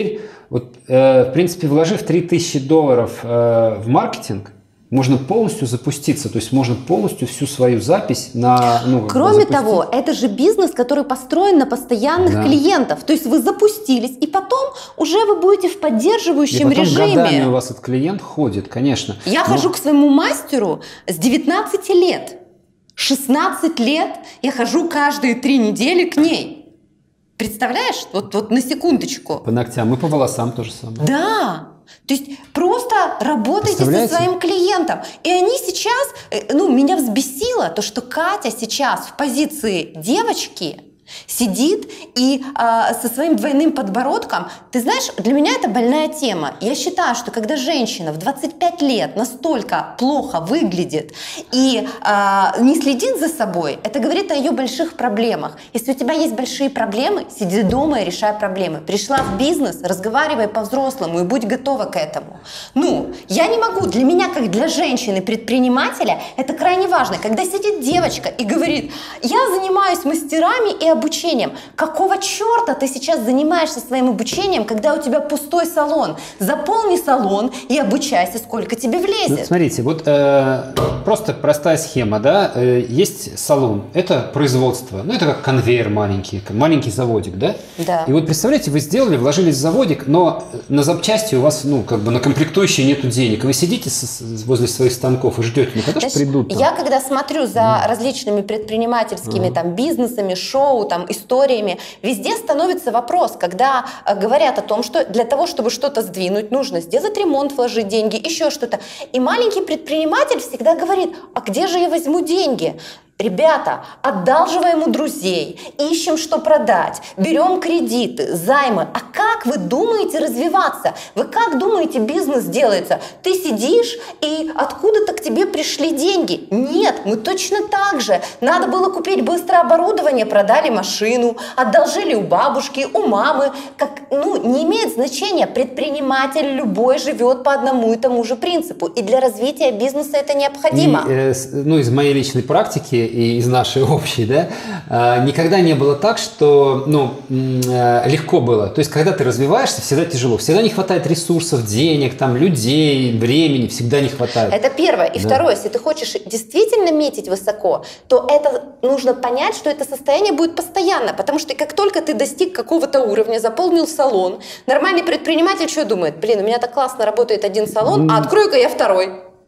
Вот, э, в принципе, вложив три тысячи долларов э, в маркетинг, можно полностью запуститься, то есть можно полностью всю свою запись на... Ну, Кроме того, это же бизнес, который построен на постоянных да. клиентов. То есть вы запустились, и потом уже вы будете в поддерживающем и потом режиме. годами у вас этот клиент ходит, конечно. Я но... хожу к своему мастеру с девятнадцати лет. шестнадцать лет я хожу каждые три недели к ней. Представляешь? Вот, вот на секундочку. По ногтям и по волосам то же самое. Да. То есть просто работайте со своим клиентом. И они сейчас, ну, меня взбесило то, что Катя сейчас в позиции девочки сидит и э, со своим двойным подбородком. Ты знаешь, для меня это больная тема. Я считаю, что когда женщина в двадцать пять лет настолько плохо выглядит и э, не следит за собой, это говорит о ее больших проблемах. Если у тебя есть большие проблемы, сиди дома и решай проблемы. Пришла в бизнес, разговаривай по-взрослому и будь готова к этому. Ну, я не могу, для меня, как для женщины-предпринимателя, это крайне важно. Когда сидит девочка и говорит, я занимаюсь мастерами и обучением, обучением. Какого черта ты сейчас занимаешься своим обучением, когда у тебя пустой салон? Заполни салон и обучайся, сколько тебе влезет. Ну, смотрите, вот э, просто простая схема, да, э, есть салон, это производство, ну это как конвейер маленький, маленький заводик, да? Да. И вот представляете, вы сделали, вложились в заводик, но на запчасти у вас, ну как бы на комплектующие нету денег, вы сидите с, возле своих станков и ждете, ну когда же придут? Там? Я когда смотрю за mm. различными предпринимательскими mm. там бизнесами, шоу, там, историями, везде становится вопрос, когда э, говорят о том, что для того, чтобы что-то сдвинуть, нужно сделать ремонт, вложить деньги, еще что-то. И маленький предприниматель всегда говорит, а где же я возьму деньги? Ребята, одалживаем у друзей, ищем, что продать, берем кредиты, займы. А как вы думаете развиваться? Вы как думаете бизнес делается? Ты сидишь и откуда-то к тебе пришли деньги? Нет, мы точно так же. Надо было купить быстрое оборудование, продали машину, одолжили у бабушки, у мамы. Как, ну, не имеет значения. Предприниматель любой живет по одному и тому же принципу. И для развития бизнеса это необходимо. И, э, ну, из моей личной практики и из нашей общей, да, никогда не было так, что, ну, легко было. То есть, когда ты развиваешься, всегда тяжело. Всегда не хватает ресурсов, денег, там, людей, времени, всегда не хватает. Это первое. И да. второе, если ты хочешь действительно метить высоко, то это нужно понять, что это состояние будет постоянно. Потому что как только ты достиг какого-то уровня, заполнил салон, нормальный предприниматель что думает? Блин, у меня так классно работает один салон, а открою-ка я второй.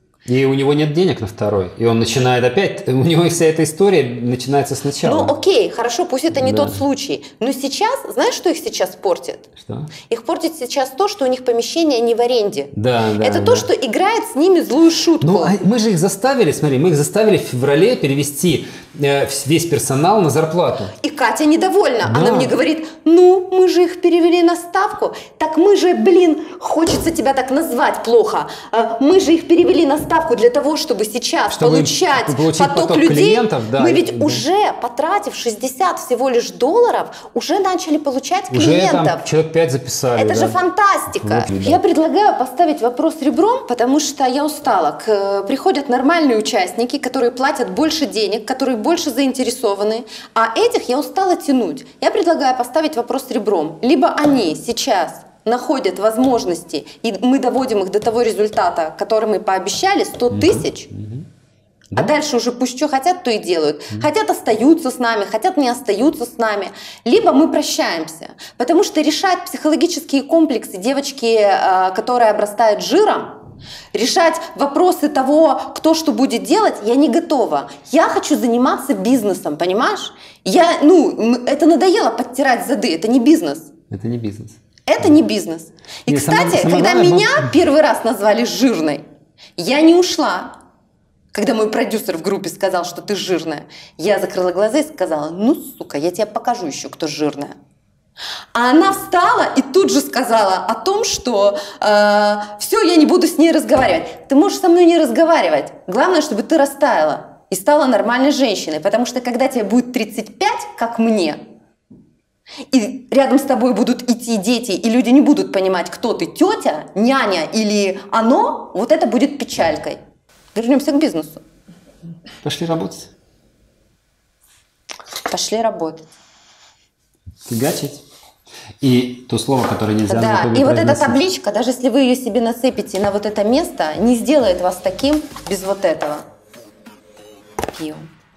И у него нет денег на второй. И он начинает опять, у него вся эта история начинается сначала. Ну окей, хорошо, пусть это не да. тот случай. Но сейчас, знаешь, что их сейчас портит? Что? Их портит сейчас то, что у них помещение не в аренде. Да, да, это да. то, что играет с ними злую шутку. Ну, мы же их заставили, смотри, мы их заставили в феврале перевести э, весь персонал на зарплату. И Катя недовольна. Да. Она мне говорит, ну, мы же их перевели на ставку. Так мы же, блин, хочется тебя так назвать плохо. Мы же их перевели на ставку. Для того, чтобы сейчас чтобы получать поток, поток людей, клиентов, да, мы ведь да. уже, потратив шестьдесят всего лишь долларов, уже начали получать уже клиентов. Там человек пять записали. Это да. же фантастика. Вот, да. Я предлагаю поставить вопрос ребром, потому что я устала. К, приходят нормальные участники, которые платят больше денег, которые больше заинтересованы, а этих я устала тянуть. Я предлагаю поставить вопрос ребром. Либо они сейчас находят возможности, и мы доводим их до того результата, который мы пообещали, сто тысяч, mm-hmm. а да. дальше уже пусть что хотят, то и делают. Mm-hmm. Хотят остаются с нами, хотят не остаются с нами. Либо мы прощаемся, потому что решать психологические комплексы девочки, которая обрастает жиром, решать вопросы того, кто что будет делать, я не готова. Я хочу заниматься бизнесом, понимаешь? Я, ну, это надоело подтирать зады, это не бизнес. Это не бизнес. Это не бизнес. И, не, кстати, сама, сама когда главное, меня мы... первый раз назвали жирной, я не ушла. Когда мой продюсер в группе сказал, что ты жирная, я закрыла глаза и сказала, ну, сука, я тебе покажу еще, кто жирная. А она встала и тут же сказала о том, что э, все, я не буду с ней разговаривать. Ты можешь со мной не разговаривать. Главное, чтобы ты растаяла и стала нормальной женщиной. Потому что когда тебе будет тридцать пять, как мне, и рядом с тобой будут идти дети, и люди не будут понимать, кто ты, тетя, няня или оно, вот это будет печалькой. Вернемся к бизнесу. Пошли работать. Пошли работать. Фигачить. И то слово, которое нельзя Да, на и вот эта табличка, даже если вы ее себе нацепите на вот это место, не сделает вас таким без вот этого. Пью.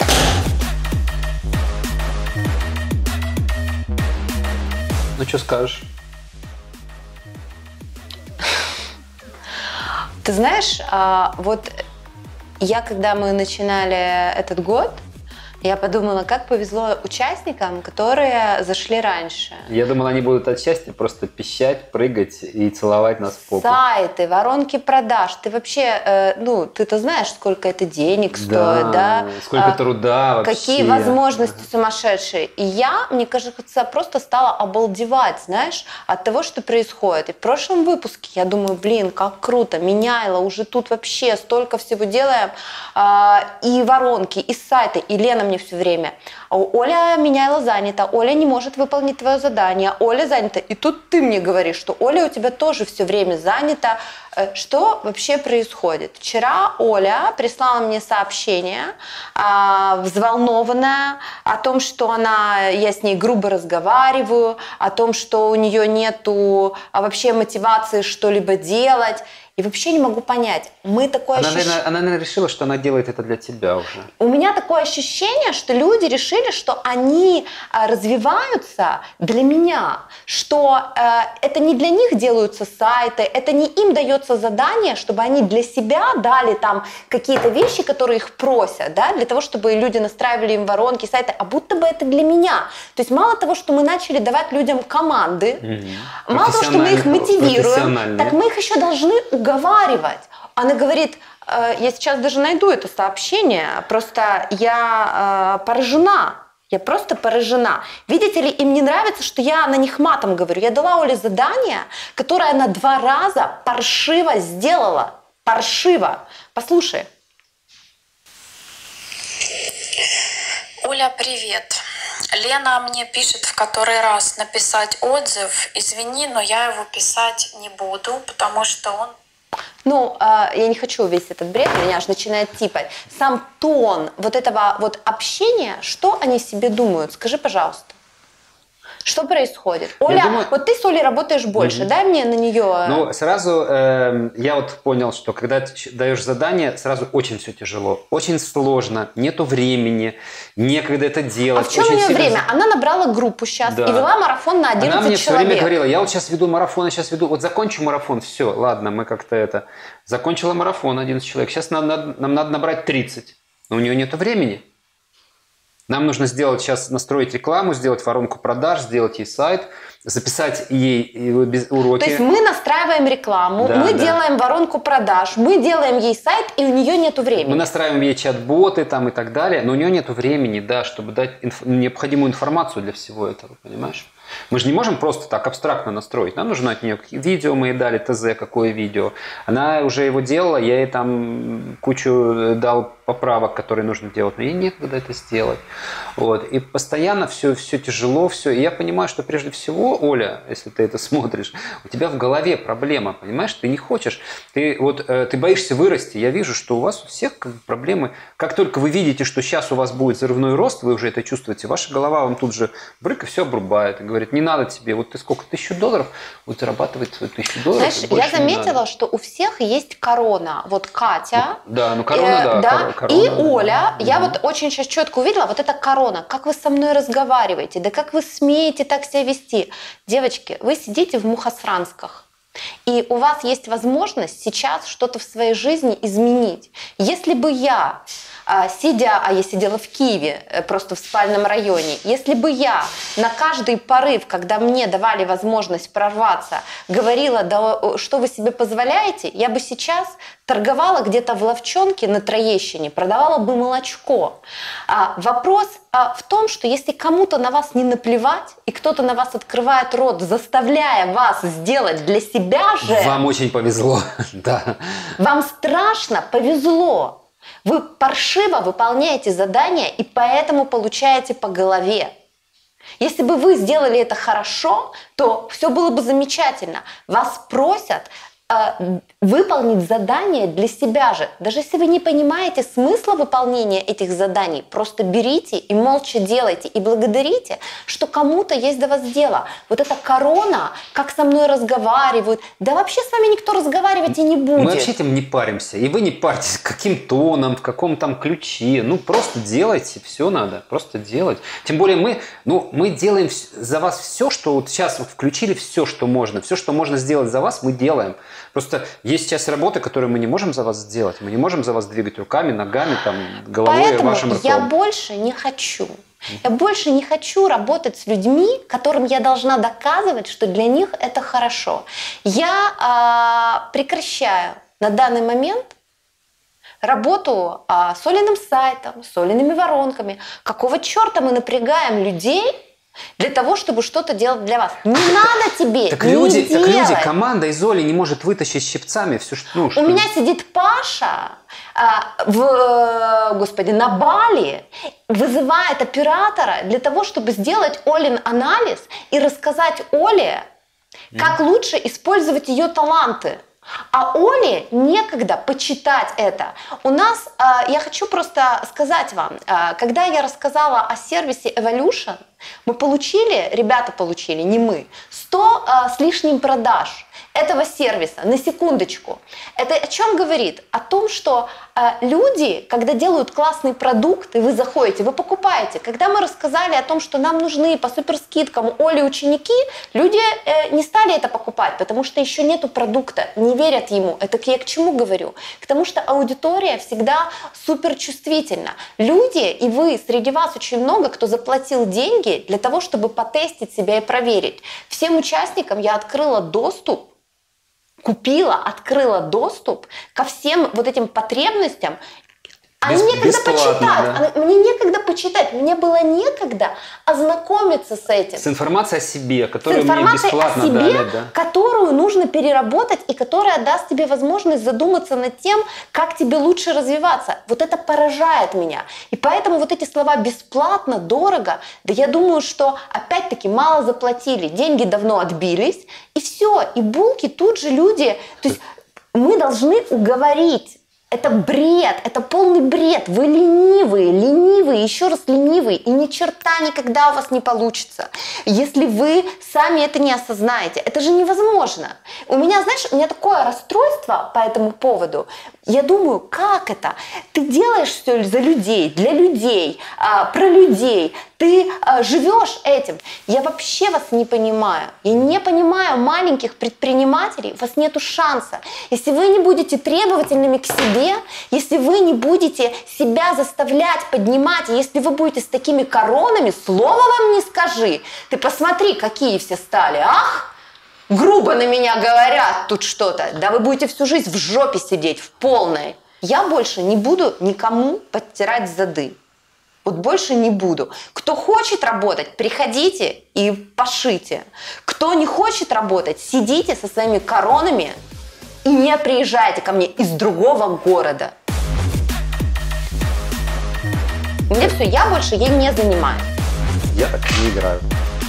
Ну, что скажешь? Ты знаешь, вот я, когда мы начинали этот год, я подумала, как повезло участникам, которые зашли раньше. Я думала, они будут от счастья просто пищать, прыгать и целовать нас в попу. Сайты, воронки продаж. Ты вообще, э, ну, ты-то знаешь, сколько это денег стоит, да? Да, сколько а, труда вообще. Какие возможности сумасшедшие. И я, мне кажется, просто стала обалдевать, знаешь, от того, что происходит. И в прошлом выпуске я думаю, блин, как круто, Меняйло, уже тут вообще столько всего делаем. Э, и воронки, и сайты, и Лена мне все время. Оля Меняйло занята, Оля не может выполнить твое задание, Оля занята. И тут ты мне говоришь, что Оля у тебя тоже все время занята. Что вообще происходит? Вчера Оля прислала мне сообщение, взволнованная, о том, что она, я с ней грубо разговариваю, о том, что у нее нету вообще мотивации что-либо делать. И вообще не могу понять, мы такое она, ощущение... Наверное, она, наверное, решила, что она делает это для тебя уже. У меня такое ощущение, что люди решили, что они развиваются для меня, что э, это не для них делаются сайты, это не им дается задание, чтобы они для себя дали там какие-то вещи, которые их просят, да, для того, чтобы люди настраивали им воронки, сайты, а будто бы это для меня. То есть мало того, что мы начали давать людям команды, mm-hmm. мало того, что мы их мотивируем, так мы их еще должны уговаривать. Она говорит, э, я сейчас даже найду это сообщение, просто я э, поражена. Я просто поражена. Видите ли, им не нравится, что я на них матом говорю. Я дала Оле задание, которое она два раза паршиво сделала. Паршиво. Послушай. Оля, привет. Лена мне пишет в который раз написать отзыв. Извини, но я его писать не буду, потому что он... Ну, э, я не хочу весь этот бред, меня аж начинает типать. Сам тон вот этого вот общения, что они себе думают? Скажи, пожалуйста. Что происходит? Оля, думаю... вот ты с Олей работаешь больше, mm-hmm. дай мне на нее... Ну, сразу э, я вот понял, что когда ты даешь задание, сразу очень все тяжело, очень сложно, нету времени, некогда это делать. А в чем очень у нее сильно... время? Она набрала группу сейчас да. и вела марафон на одиннадцать человек. Она мне все время говорила, я вот сейчас веду марафон, я сейчас веду, вот закончу марафон, все, ладно, мы как-то это... Закончила марафон одиннадцать человек, сейчас нам надо, нам надо набрать тридцать, но у нее нету времени. Нам нужно сделать сейчас, настроить рекламу, сделать воронку продаж, сделать ей сайт, записать ей уроки. То есть мы настраиваем рекламу, да, мы да. делаем воронку продаж, мы делаем ей сайт, и у нее нету времени. Мы настраиваем ей чат-боты там и так далее, но у нее нету времени, да, чтобы дать инф- необходимую информацию для всего этого, понимаешь? Мы же не можем просто так абстрактно настроить. Нам нужно от нее видео, мы ей дали ТЗ, какое видео. Она уже его делала, я ей там кучу дал поправок, которые нужно делать, но ей некогда это сделать. Вот. И постоянно все, все тяжело, все. И я понимаю, что прежде всего, Оля, если ты это смотришь, у тебя в голове проблема, понимаешь? Ты не хочешь, ты, вот, э, ты боишься вырасти. Я вижу, что у вас у всех как бы проблемы. Как только вы видите, что сейчас у вас будет взрывной рост, вы уже это чувствуете, ваша голова вам тут же брык и все обрубает. И говорит, не надо тебе, вот ты сколько, тысячу долларов, вот зарабатывать свою тысячу долларов. Знаешь, я заметила, что у всех есть корона. Вот Катя. Да, ну корона, э, да. да. Корона, и да. Оля, угу. я вот очень сейчас четко увидела, вот эта корона, как вы со мной разговариваете, да как вы смеете так себя вести. Девочки, вы сидите в мухосрансках, и у вас есть возможность сейчас что-то в своей жизни изменить. Если бы я, сидя, а я сидела в Киеве, просто в спальном районе, если бы я на каждый порыв, когда мне давали возможность прорваться, говорила, да что вы себе позволяете, я бы сейчас торговала где-то в ловчонке на Троещине, продавала бы молочко. А вопрос а, в том, что если кому-то на вас не наплевать, и кто-то на вас открывает рот, заставляя вас сделать для себя же... Вам очень повезло, да. Вам страшно повезло. Вы паршиво выполняете задания и поэтому получаете по голове. Если бы вы сделали это хорошо, то все было бы замечательно. Вас просят э, выполнить задание для себя же. Даже если вы не понимаете смысла выполнения этих заданий, просто берите и молча делайте, и благодарите, что кому-то есть до вас дело. Вот эта корона, как со мной разговаривают, да вообще с вами никто разговаривать и не будет. Мы вообще этим не паримся, и вы не парьтесь, каким тоном, в каком там ключе, ну просто делайте, все надо, просто делать. Тем более мы, ну, мы делаем за вас все, что вот сейчас включили все, что можно, все, что можно сделать за вас, мы делаем. Просто есть сейчас работы, которые мы не можем за вас сделать. Мы не можем за вас двигать руками, ногами, там, головой, Поэтому вашим ртом. я больше не хочу. Я больше не хочу работать с людьми, которым я должна доказывать, что для них это хорошо. Я э, прекращаю на данный момент работу э, с Олиным сайтом, с Олиными воронками. Какого черта мы напрягаем людей для того, чтобы что-то делать для вас? Не надо тебе, так не люди, делай. так люди, команда из Оли не может вытащить щипцами все, что... Ну, У что... меня сидит Паша а, в, господи, на Бали, вызывает оператора для того, чтобы сделать Олин анализ и рассказать Оле, как mm. лучше использовать ее таланты. А Оле некогда почитать это. У нас, э, я хочу просто сказать вам, э, когда я рассказала о сервисе Evolution, мы получили, ребята получили, не мы, сто э, с лишним продаж этого сервиса, на секундочку. Это о чем говорит? О том, что э, люди, когда делают классный продукт, и вы заходите, вы покупаете. Когда мы рассказали о том, что нам нужны по суперскидкам Оли ученики, люди э, не стали это покупать, потому что еще нету продукта, не верят ему. Это я к чему говорю? К тому, что аудитория всегда суперчувствительна. Люди, и вы, среди вас очень много, кто заплатил деньги для того, чтобы потестить себя и проверить. Всем участникам я открыла доступ, купила, открыла доступ ко всем вот этим потребностям. А Без, мне некогда почитать, да. мне некогда почитать, мне было некогда ознакомиться с этим. С информацией о себе, которую с мне информацией бесплатно о себе, дали. Да. Которую нужно переработать и которая даст тебе возможность задуматься над тем, как тебе лучше развиваться. Вот это поражает меня. И поэтому вот эти слова «бесплатно», «дорого», да я думаю, что опять-таки мало заплатили, деньги давно отбились, и все, и булки тут же люди... То есть мы должны уговорить. Это бред, это полный бред. Вы ленивые, ленивые, еще раз ленивые. И ни черта никогда у вас не получится, если вы сами это не осознаете. Это же невозможно. У меня, знаешь, у меня такое расстройство по этому поводу. Я думаю, как это? Ты делаешь все за людей, для людей, а, про людей. Ты а, живешь этим. Я вообще вас не понимаю. Я не понимаю маленьких предпринимателей. У вас нету шанса. Если вы не будете требовательными к себе, если вы не будете себя заставлять поднимать, если вы будете с такими коронами, слова вам не скажи. Ты посмотри, какие все стали. Ах! Грубо на меня говорят тут что-то. Да вы будете всю жизнь в жопе сидеть, в полной. Я больше не буду никому подтирать зады. Вот больше не буду. Кто хочет работать, приходите и пошите. Кто не хочет работать, сидите со своими коронами и не приезжайте ко мне из другого города. Мне все, я больше ей не занимаюсь. Я так не играю.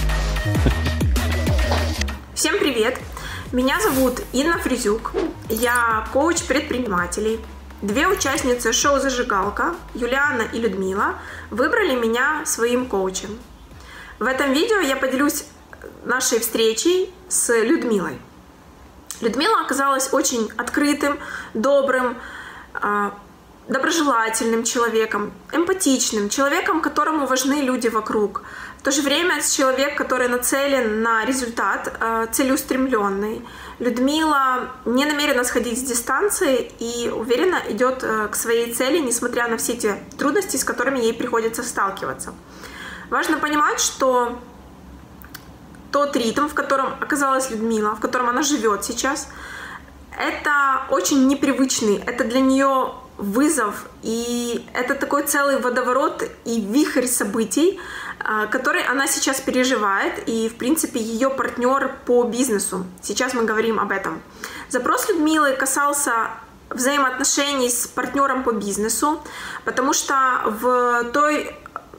Всем привет! Меня зовут Инна Фризюк. Я коуч предпринимателей. Две участницы шоу «Зажигалка», Юлиана и Людмила, выбрали меня своим коучем. В этом видео я поделюсь нашей встречей с Людмилой. Людмила оказалась очень открытым, добрым, доброжелательным человеком, эмпатичным, человеком, которому важны люди вокруг. В то же время это человек, который нацелен на результат, целеустремленный. Людмила не намерена сходить с дистанции и уверенно идет к своей цели, несмотря на все те трудности, с которыми ей приходится сталкиваться. Важно понимать, что тот ритм, в котором оказалась Людмила, в котором она живет сейчас, это очень непривычный, это для нее вызов, и это такой целый водоворот и вихрь событий, который она сейчас переживает, и, в принципе, ее партнер по бизнесу. Сейчас мы говорим об этом. Запрос Людмилы касался взаимоотношений с партнером по бизнесу, потому что в той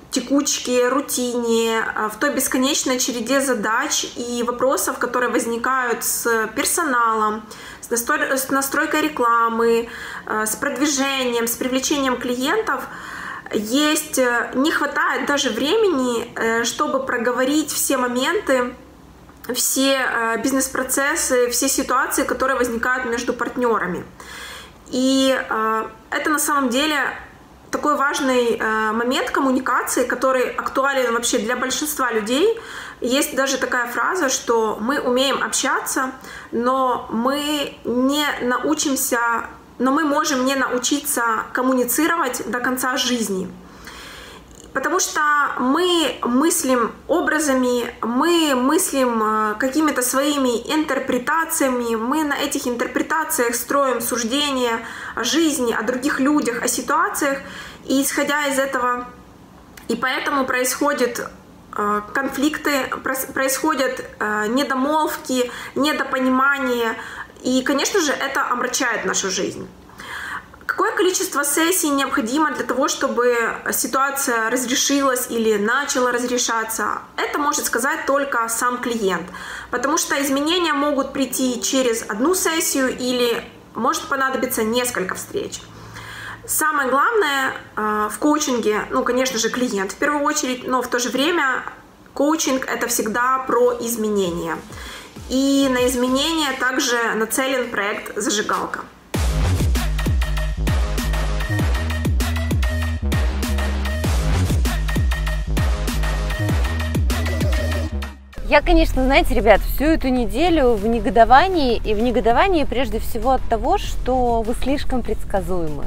текучке, рутине, в той бесконечной череде задач и вопросов, которые возникают с персоналом, с настройкой рекламы, с продвижением, с привлечением клиентов, есть, не хватает даже времени, чтобы проговорить все моменты, все бизнес-процессы, все ситуации, которые возникают между партнерами. И это на самом деле такой важный момент коммуникации, который актуален вообще для большинства людей. Есть даже такая фраза, что мы умеем общаться, но мы не научимся, но мы можем не научиться коммуницировать до конца жизни. Потому что мы мыслим образами, мы мыслим какими-то своими интерпретациями, мы на этих интерпретациях строим суждения о жизни, о других людях, о ситуациях, и исходя из этого, и поэтому происходят конфликты, происходят недомолвки, недопонимания, и, конечно же, это омрачает нашу жизнь. Какое количество сессий необходимо для того, чтобы ситуация разрешилась или начала разрешаться? Это может сказать только сам клиент, потому что изменения могут прийти через одну сессию или может понадобиться несколько встреч. Самое главное в коучинге, ну, конечно же, клиент в первую очередь, но в то же время коучинг — это всегда про изменения. И на изменения также нацелен проект «Зажигалка». Я, конечно, знаете, ребят, всю эту неделю в негодовании, и в негодовании прежде всего от того, что вы слишком предсказуемы.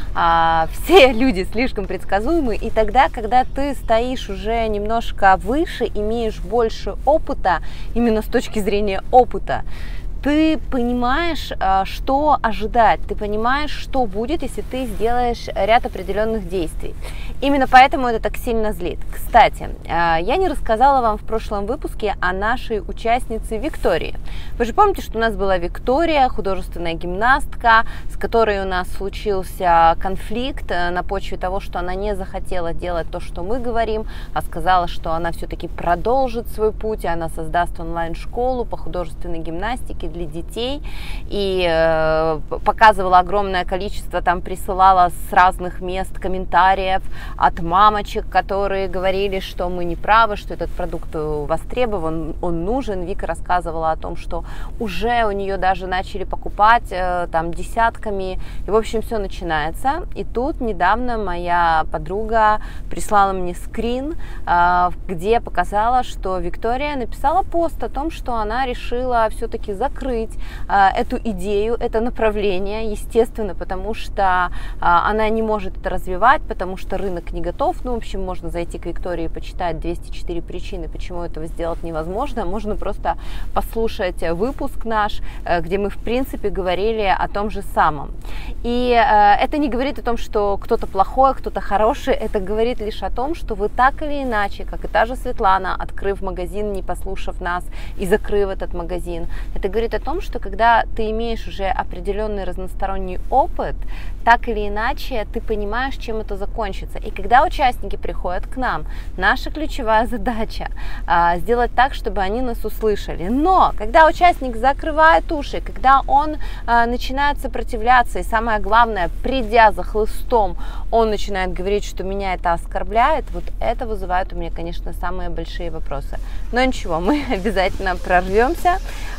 А, все люди слишком предсказуемы, и тогда, когда ты стоишь уже немножко выше, имеешь больше опыта, именно с точки зрения опыта, ты понимаешь, что ожидать, ты понимаешь, что будет, если ты сделаешь ряд определенных действий. Именно поэтому это так сильно злит. Кстати, я не рассказала вам в прошлом выпуске о нашей участнице Виктории. Вы же помните, что у нас была Виктория, художественная гимнастка, с которой у нас случился конфликт на почве того, что она не захотела делать то, что мы говорим, а сказала, что она все-таки продолжит свой путь, и она создаст онлайн-школу по художественной гимнастике для детей, и э, показывала огромное количество, там присылала с разных мест комментариев от мамочек, которые говорили, что мы не правы, что этот продукт востребован, он нужен. Вика рассказывала о том, что уже у нее даже начали покупать э, там десятками, и в общем все начинается. И тут недавно моя подруга прислала мне скрин, э, где показала, что Виктория написала пост о том, что она решила все-таки закрыть закрыть а, эту идею, это направление, естественно, потому что а, она не может это развивать, потому что рынок не готов. Ну, в общем, можно зайти к Виктории и почитать двести четыре причины, почему этого сделать невозможно. Можно просто послушать выпуск наш, где мы, в принципе, говорили о том же самом. И а, это не говорит о том, что кто-то плохой, кто-то хороший, это говорит лишь о том, что вы так или иначе, как и та же Светлана, открыв магазин, не послушав нас и закрыв этот магазин, это говорит о том, что когда ты имеешь уже определенный разносторонний опыт, так или иначе ты понимаешь, чем это закончится. И когда участники приходят к нам, наша ключевая задача а, сделать так, чтобы они нас услышали. Но когда участник закрывает уши, когда он а, начинает сопротивляться, и самое главное, придя за хлыстом, он начинает говорить, что меня это оскорбляет, вот это вызывает у меня, конечно, самые большие вопросы. Но ничего, мы обязательно прорвемся,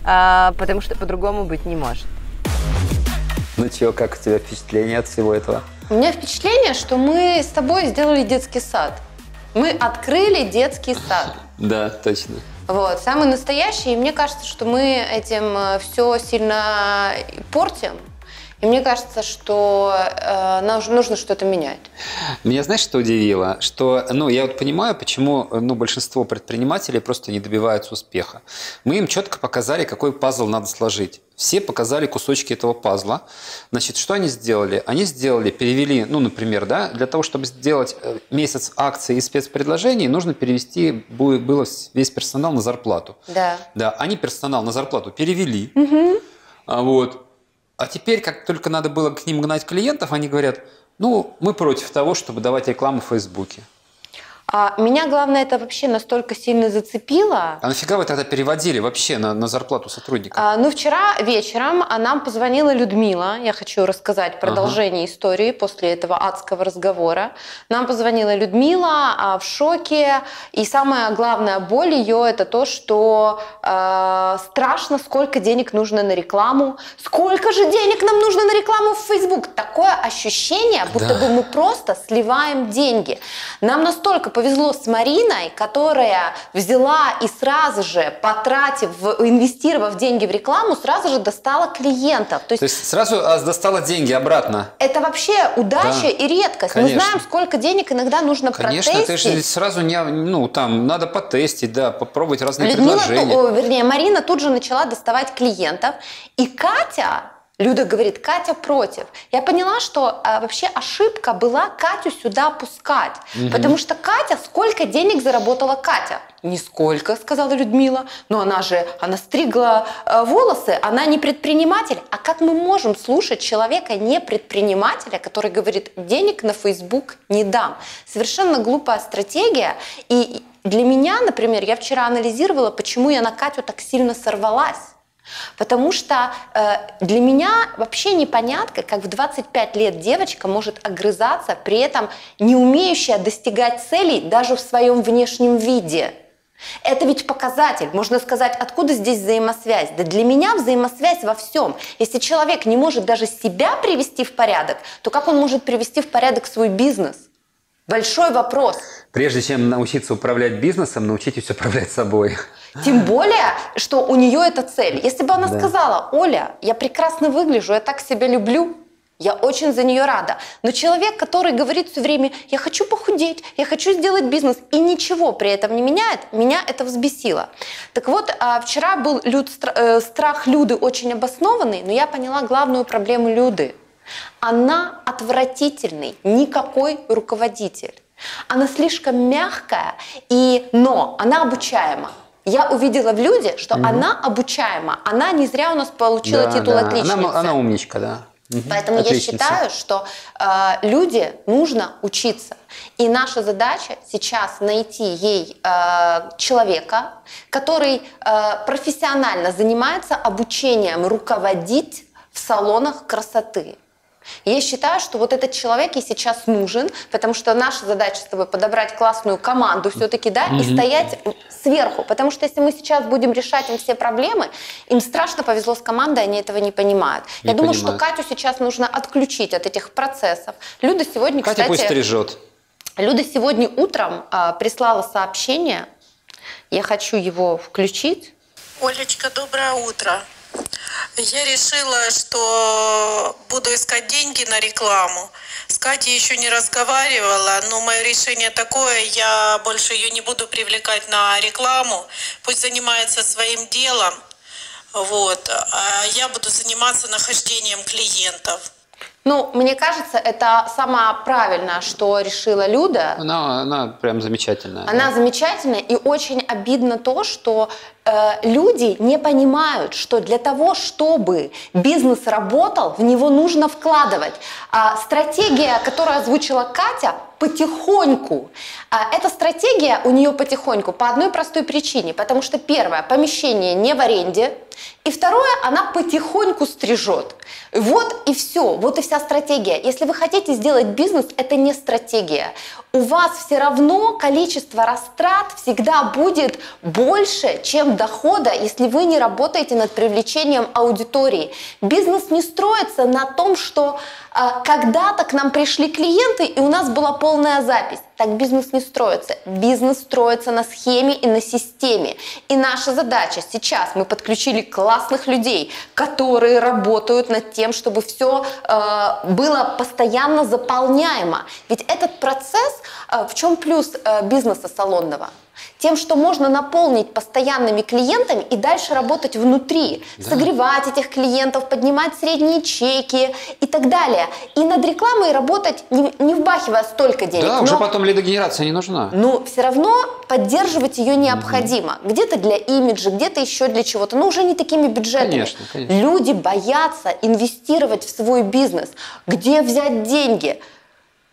а, потому что по-другому быть не может. Ну чё, как у тебя впечатление от всего этого? У меня впечатление, что мы с тобой сделали детский сад. Мы открыли детский сад. Да, точно. Вот, самый настоящий. И мне кажется, что мы этим все сильно портим. И мне кажется, что э, нам нужно что-то менять. Меня, знаешь, что удивило? Что, ну, я вот понимаю, почему ну, большинство предпринимателей просто не добиваются успеха. Мы им четко показали, какой пазл надо сложить. Все показали кусочки этого пазла. Значит, что они сделали? Они сделали, перевели, ну, например, да, для того, чтобы сделать месяц акций и спецпредложений, нужно перевести было весь персонал на зарплату. Да. Да, они персонал на зарплату перевели. Угу. А вот. А теперь, как только надо было к ним гнать клиентов, они говорят, ну, мы против того, чтобы давать рекламу в Фейсбуке. А, меня, главное, это вообще настолько сильно зацепило. А нафига вы тогда переводили вообще на, на зарплату сотрудников? А, ну, вчера вечером нам позвонила Людмила. Я хочу рассказать продолжение ага. истории после этого адского разговора. Нам позвонила Людмила а, в шоке. И самая главная боль ее – это то, что э, страшно, сколько денег нужно на рекламу. Сколько же денег нам нужно на рекламу в Facebook? Такое ощущение, будто да. бы мы просто сливаем деньги. Нам настолько повезло с Мариной, которая взяла и сразу же, потратив, инвестировав деньги в рекламу, сразу же достала клиентов. То есть, То есть сразу достала деньги обратно? Это вообще удача да. и редкость. Конечно. Мы знаем, сколько денег иногда нужно Конечно, протестить. Конечно, ты же сразу не, ну, там, надо потестить, да, попробовать разные Людмила, предложения. О, вернее, Марина тут же начала доставать клиентов, и Катя... Люда говорит, Катя против. Я поняла, что а, вообще ошибка была Катю сюда пускать. Угу. Потому что Катя, сколько денег заработала Катя? Нисколько, сказала Людмила. Но она же, она стригла э, волосы, она не предприниматель. А как мы можем слушать человека, не предпринимателя, который говорит, денег на Facebook не дам? Совершенно глупая стратегия. И для меня, например, я вчера анализировала, почему я на Катю так сильно сорвалась. Потому что э, для меня вообще непонятно, как в двадцать пять лет девочка может огрызаться, при этом не умеющая достигать целей даже в своем внешнем виде. Это ведь показатель. Можно сказать, откуда здесь взаимосвязь? Да для меня взаимосвязь во всем. Если человек не может даже себя привести в порядок, то как он может привести в порядок свой бизнес? Большой вопрос. Прежде чем научиться управлять бизнесом, научитесь управлять собой. Тем более, что у нее это цель. Если бы она да. сказала, Оля, я прекрасно выгляжу, я так себя люблю, я очень за нее рада. Но человек, который говорит все время, я хочу похудеть, я хочу сделать бизнес, и ничего при этом не меняет, меня это взбесило. Так вот, вчера был люд, страх Люды очень обоснованный, но я поняла главную проблему Люды. Она отвратительный, никакой руководитель. Она слишком мягкая, и, но она обучаема. Я увидела в Люде, что угу. она обучаема. Она не зря у нас получила да, титул да. отличницы. Она, она умничка, да. Угу. Поэтому Отличница. Я считаю, что э, Люде нужно учиться. И наша задача сейчас найти ей э, человека, который э, профессионально занимается обучением руководить в салонах красоты. Я считаю, что вот этот человек ей сейчас нужен, потому что наша задача с тобой подобрать классную команду все-таки, да, mm-hmm. и стоять сверху. Потому что если мы сейчас будем решать им все проблемы, им страшно повезло с командой, они этого не понимают. Не Я думаю, понимаю. Что Катю сейчас нужно отключить от этих процессов. Люда сегодня, Катя кстати... пусть стрижет. Люда сегодня утром а, прислала сообщение. Я хочу его включить. Олечка, доброе утро. Я решила, что буду искать деньги на рекламу. С Катей еще не разговаривала, но мое решение такое, я больше ее не буду привлекать на рекламу. Пусть занимается своим делом, вот, а я буду заниматься нахождением клиентов. Ну, мне кажется, это самое правильное, что решила Люда. Она, она прям замечательная. Она да. замечательная, и очень обидно то, что э, люди не понимают, что для того, чтобы бизнес работал, в него нужно вкладывать. А стратегия, которую озвучила Катя, потихоньку. А эта стратегия у нее потихоньку по одной простой причине. Потому что первое, помещение не в аренде. И второе, она потихоньку стрижет. Вот и все, вот и вся стратегия. Если вы хотите сделать бизнес, это не стратегия. У вас все равно количество растрат всегда будет больше, чем дохода, если вы не работаете над привлечением аудитории. Бизнес не строится на том, что э, когда-то к нам пришли клиенты, и у нас была полная запись. Так бизнес не строится. Бизнес строится на схеме и на системе. И наша задача сейчас, мы подключили классных людей, которые работают над тем, чтобы все э, было постоянно заполняемо. Ведь этот процесс, э, в чем плюс э, бизнеса салонного? Тем, что можно наполнить постоянными клиентами и дальше работать внутри, да. согревать этих клиентов, поднимать средние чеки и так далее. И над рекламой работать, не, не вбахивая столько денег. Да, но, уже потом лидогенерация не нужна. Но все равно поддерживать ее необходимо. Угу. Где-то для имиджа, где-то еще для чего-то, но уже не такими бюджетами. Конечно, конечно. Люди боятся инвестировать в свой бизнес. Где взять деньги?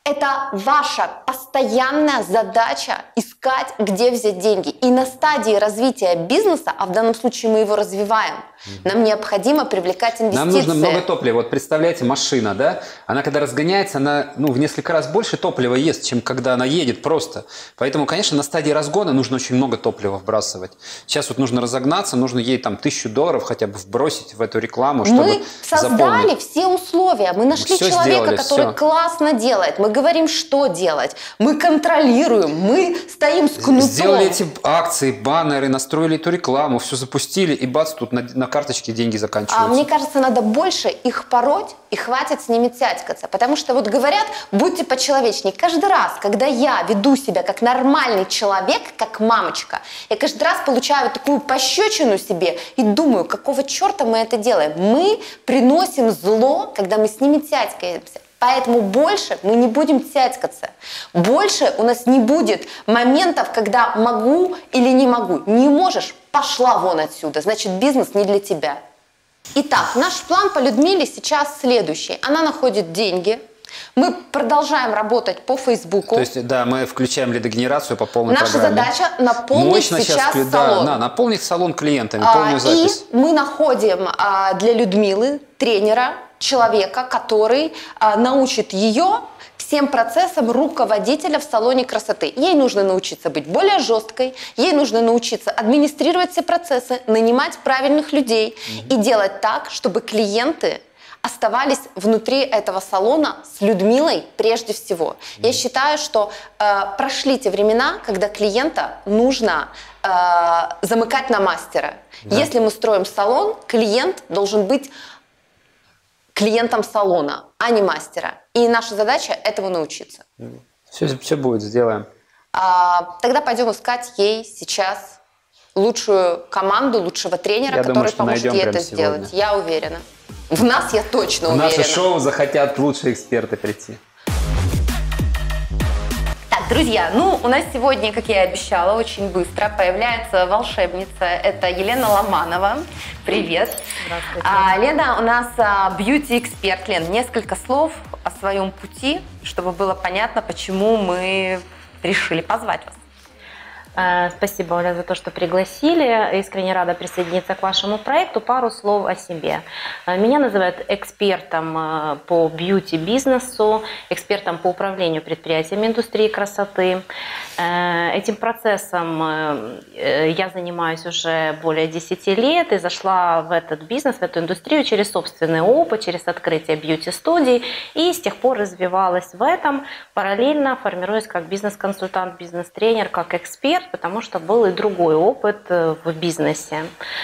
Это ваша постоянная задача искать, где взять деньги. И на стадии развития бизнеса, а в данном случае мы его развиваем, нам необходимо привлекать инвестиции. Нам нужно много топлива. Вот представляете, машина, да? Она когда разгоняется, она ну, в несколько раз больше топлива ест, чем когда она едет просто. Поэтому, конечно, на стадии разгона нужно очень много топлива вбрасывать. Сейчас вот нужно разогнаться, нужно ей там тысячу долларов хотя бы вбросить в эту рекламу, чтобы Мы создали заполнить. все условия. Мы нашли Все человека, сделали, который все. классно делает. Мы говорим, что делать. Мы контролируем. Мы стоим с кнутом. Сделали эти акции, баннеры, настроили эту рекламу, все запустили, и бац, тут на, на карточке деньги заканчиваются. А мне кажется, надо больше их пороть, и хватит с ними тятькаться. Потому что вот говорят, будьте почеловечнее. Каждый раз, когда я веду себя как нормальный человек, как мамочка, я каждый раз получаю вот такую пощечину себе и думаю, какого черта мы это делаем? Мы приносим зло, когда мы с ними тятькаемся. Поэтому больше мы не будем тятькаться. Больше у нас не будет моментов, когда могу или не могу. Не можешь, пошла вон отсюда. Значит, бизнес не для тебя. Итак, наш план по Людмиле сейчас следующий. Она находит деньги. Мы продолжаем работать по Фейсбуку. То есть, да, мы включаем лидогенерацию по полной Наша программе. задача наполнить Мощно сейчас сейчас, салон. Да, да, наполнить салон клиентами, А, полную запись. И мы находим а, для Людмилы тренера, человека, который а, научит ее всем процессам руководителя в салоне красоты. Ей нужно научиться быть более жесткой, ей нужно научиться администрировать все процессы, нанимать правильных людей mm-hmm. и делать так, чтобы клиенты оставались внутри этого салона с Людмилой прежде всего. Mm-hmm. Я считаю, что э, прошли те времена, когда клиента нужно э, замыкать на мастера. Да. Если мы строим салон, клиент должен быть клиентом салона, а не мастера. И наша задача этому научиться. Все, все будет, сделаем. А, тогда пойдем искать ей сейчас лучшую команду, лучшего тренера, я который думаю, поможет ей это сегодня. сделать. Я уверена. В нас я точно В уверена. наше шоу захотят лучшие эксперты прийти. Так, друзья, ну у нас сегодня, как я и обещала, очень быстро появляется волшебница. Это Елена Ломанова. Привет. Здравствуйте. А, Лена у нас а, бьюти-эксперт. Лен, несколько слов о своем пути, чтобы было понятно, почему мы решили позвать вас. Спасибо, Оля, за то, что пригласили. Искренне рада присоединиться к вашему проекту. Пару слов о себе. Меня называют экспертом по бьюти-бизнесу, экспертом по управлению предприятиями индустрии красоты. Этим процессом я занимаюсь уже более десяти лет и зашла в этот бизнес, в эту индустрию через собственный опыт, через открытие бьюти-студий. И с тех пор развивалась в этом, параллельно формируясь как бизнес-консультант, бизнес-тренер, как эксперт, потому что был и другой опыт в бизнесе.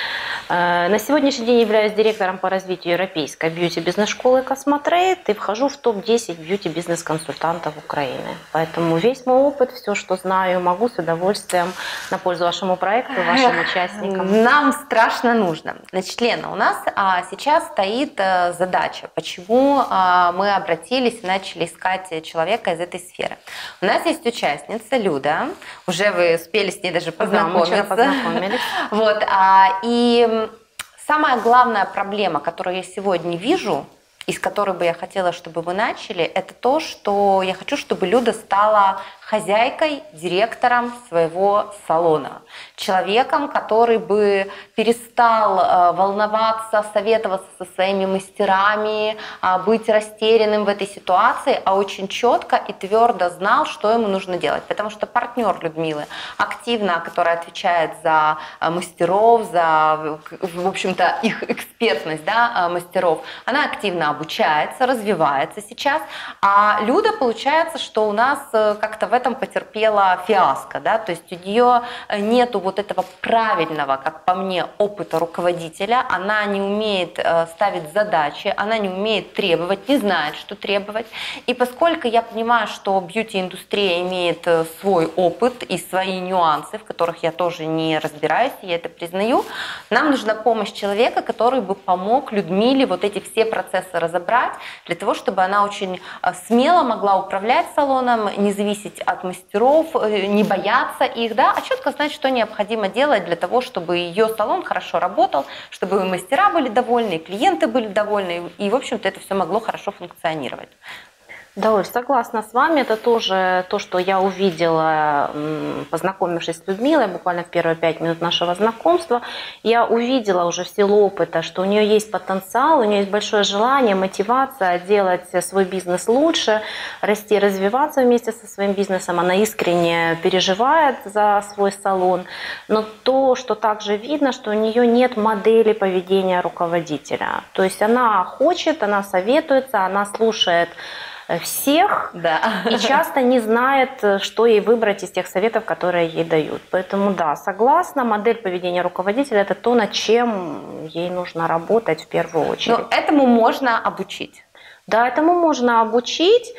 На сегодняшний день являюсь директором по развитию европейской бьюти-бизнес-школы Космотрейд и вхожу в топ десять бьюти-бизнес-консультантов Украины. Поэтому весь мой опыт, все, что знаю, могу с удовольствием на пользу вашему проекту, вашим участникам. Нам страшно нужно. Значит, Лена, у нас а, сейчас стоит а, задача, почему а, мы обратились и начали искать человека из этой сферы. У нас есть участница Люда, уже вы успели с ней даже познакомиться. Да, мы вчера познакомились. Вот, а, и самая главная проблема, которую я сегодня вижу, и с которой бы я хотела, чтобы вы начали, это то, что я хочу, чтобы Люда стала хозяйкой, директором своего салона. Человеком, который бы перестал э, волноваться, советоваться со своими мастерами, э, быть растерянным в этой ситуации, а очень четко и твердо знал, что ему нужно делать. Потому что партнер Людмилы активно, который отвечает за э, мастеров, за, в общем-то, их экспертность, да, э, мастеров, она активно обучается, развивается сейчас. А Люда, получается, что у нас э, как-то в этом потерпела фиаско, да, то есть у нее нету вот этого правильного, как по мне, опыта руководителя, она не умеет э, ставить задачи, она не умеет требовать, не знает, что требовать. И поскольку я понимаю, что бьюти-индустрия имеет свой опыт и свои нюансы, в которых я тоже не разбираюсь, я это признаю, нам нужна помощь человека, который бы помог Людмиле вот эти все процессы разобрать, для того, чтобы она очень смело могла управлять салоном, не зависеть от мастеров, не бояться их, да, а четко знать, что необходимо делать для того, чтобы ее салон хорошо работал, чтобы и мастера были довольны, и клиенты были довольны, и, в общем-то, это все могло хорошо функционировать. Да, Оль, согласна с вами. Это тоже то, что я увидела, познакомившись с Людмилой, буквально в первые пять минут нашего знакомства. Я увидела уже в силу опыта, что у нее есть потенциал, у нее есть большое желание, мотивация делать свой бизнес лучше, расти, развиваться вместе со своим бизнесом. Она искренне переживает за свой салон. Но то, что также видно, что у нее нет модели поведения руководителя. То есть она хочет, она советуется, она слушает всех, да, и часто не знает, что ей выбрать из тех советов, которые ей дают. Поэтому да, согласна, модель поведения руководителя – это то, над чем ей нужно работать в первую очередь. Но этому можно обучить. Да, этому можно обучить.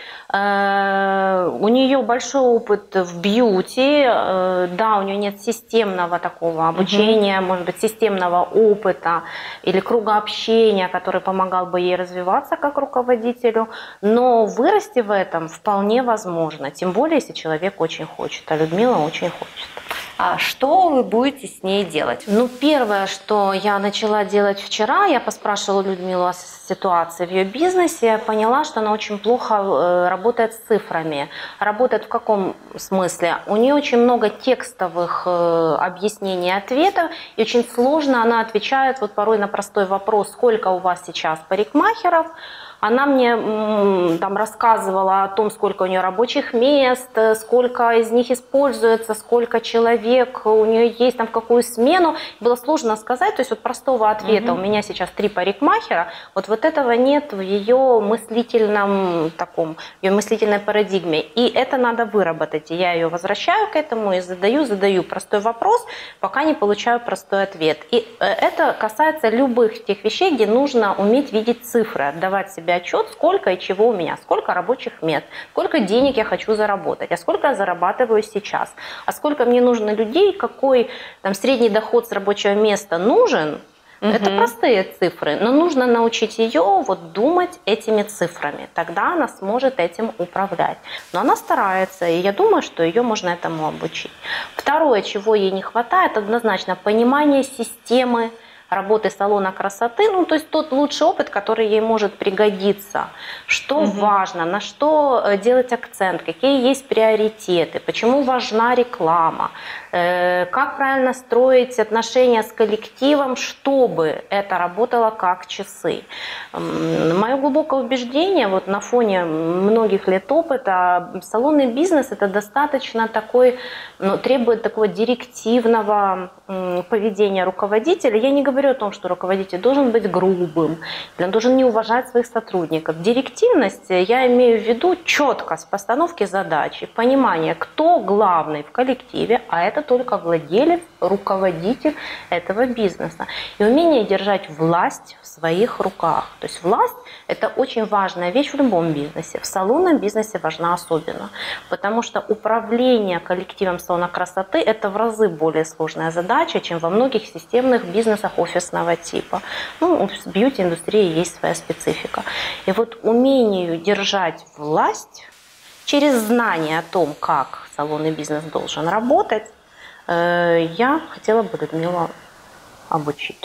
У нее большой опыт в бьюти. Да, у нее нет системного такого обучения, угу. может быть, системного опыта или круга общения, который помогал бы ей развиваться как руководителю. Но вырасти в этом вполне возможно. Тем более, если человек очень хочет. А Людмила очень хочет. А что вы будете с ней делать? Ну, первое, что я начала делать вчера, я поспрашивала Людмилу о ситуации в ее бизнесе, я поняла, что она очень плохо работает с цифрами. Работает в каком смысле? У нее очень много текстовых объяснений и ответов, и очень сложно она отвечает вот порой на простой вопрос, сколько у вас сейчас парикмахеров. Она мне там рассказывала о том, сколько у нее рабочих мест, сколько из них используется, сколько человек у нее есть, там в какую смену. Было сложно сказать, то есть вот простого ответа, угу. у меня сейчас три парикмахера, вот, вот этого нет в ее мыслительном таком, в ее мыслительной парадигме. И это надо выработать. И я ее возвращаю к этому и задаю, задаю простой вопрос, пока не получаю простой ответ. И это касается любых тех вещей, где нужно уметь видеть цифры, отдавать себе отчет, сколько и чего у меня, сколько рабочих мест, сколько денег я хочу заработать, а сколько я зарабатываю сейчас, а сколько мне нужно людей, какой там средний доход с рабочего места нужен. Угу. Это простые цифры, но нужно научить ее вот думать этими цифрами, тогда она сможет этим управлять. Но она старается, и я думаю, что ее можно этому обучить. Второе, чего ей не хватает, однозначно понимание системы работы салона красоты, ну то есть тот лучший опыт, который ей может пригодиться, что угу. важно, на что делать акцент, какие есть приоритеты, почему важна реклама, э, как правильно строить отношения с коллективом, чтобы это работало как часы. Мое глубокое убеждение, вот на фоне многих лет опыта, салонный бизнес это достаточно такой, ну, требует такого директивного м, поведения руководителя. Я не говорю о том, что руководитель должен быть грубым, он должен не уважать своих сотрудников. Директивность я имею в виду четкость постановки задачи, понимание, кто главный в коллективе, а это только владелец, руководитель этого бизнеса. И умение держать власть в своих руках. То есть власть – это очень важная вещь в любом бизнесе. В салонном бизнесе важна особенно, потому что управление коллективом салона красоты – это в разы более сложная задача, чем во многих системных бизнесах офисного типа. Ну, в бьюти-индустрии есть своя специфика. И вот умению держать власть через знание о том, как салонный бизнес должен работать, я хотела бы Людмилу обучить.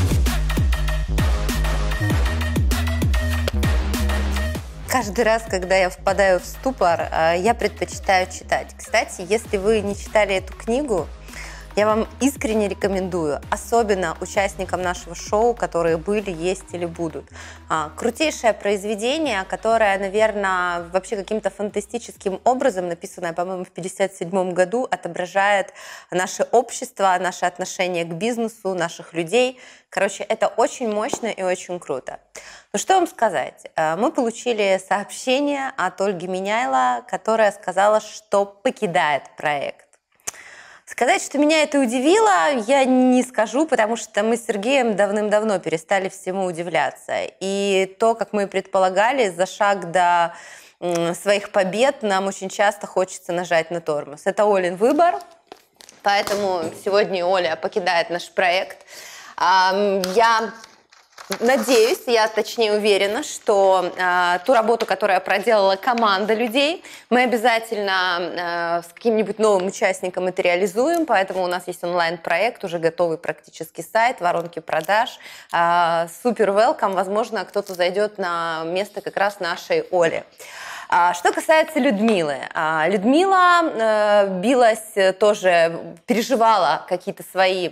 Каждый раз, когда я впадаю в ступор, я предпочитаю читать. Кстати, если вы не читали эту книгу, я вам искренне рекомендую, особенно участникам нашего шоу, которые были, есть или будут. Крутейшее произведение, которое, наверное, вообще каким-то фантастическим образом, написанное, по-моему, в пятьдесят седьмом году, отображает наше общество, наше отношение к бизнесу, наших людей. Короче, это очень мощно и очень круто. Ну что вам сказать? Мы получили сообщение от Ольги Меняйло, которая сказала, что покидает проект. Сказать, что меня это удивило, я не скажу, потому что мы с Сергеем давным-давно перестали всему удивляться. И то, как мы предполагали, за шаг до своих побед нам очень часто хочется нажать на тормоз. Это Олин выбор, поэтому сегодня Оля покидает наш проект. Я надеюсь, я точнее уверена, что э, ту работу, которую проделала команда людей, мы обязательно э, с каким-нибудь новым участником это реализуем, поэтому у нас есть онлайн-проект, уже готовый практически сайт, воронки продаж, э, супер welcome, возможно, кто-то зайдет на место как раз нашей Оли. А, что касается Людмилы. А, Людмила э, билась тоже, переживала какие-то свои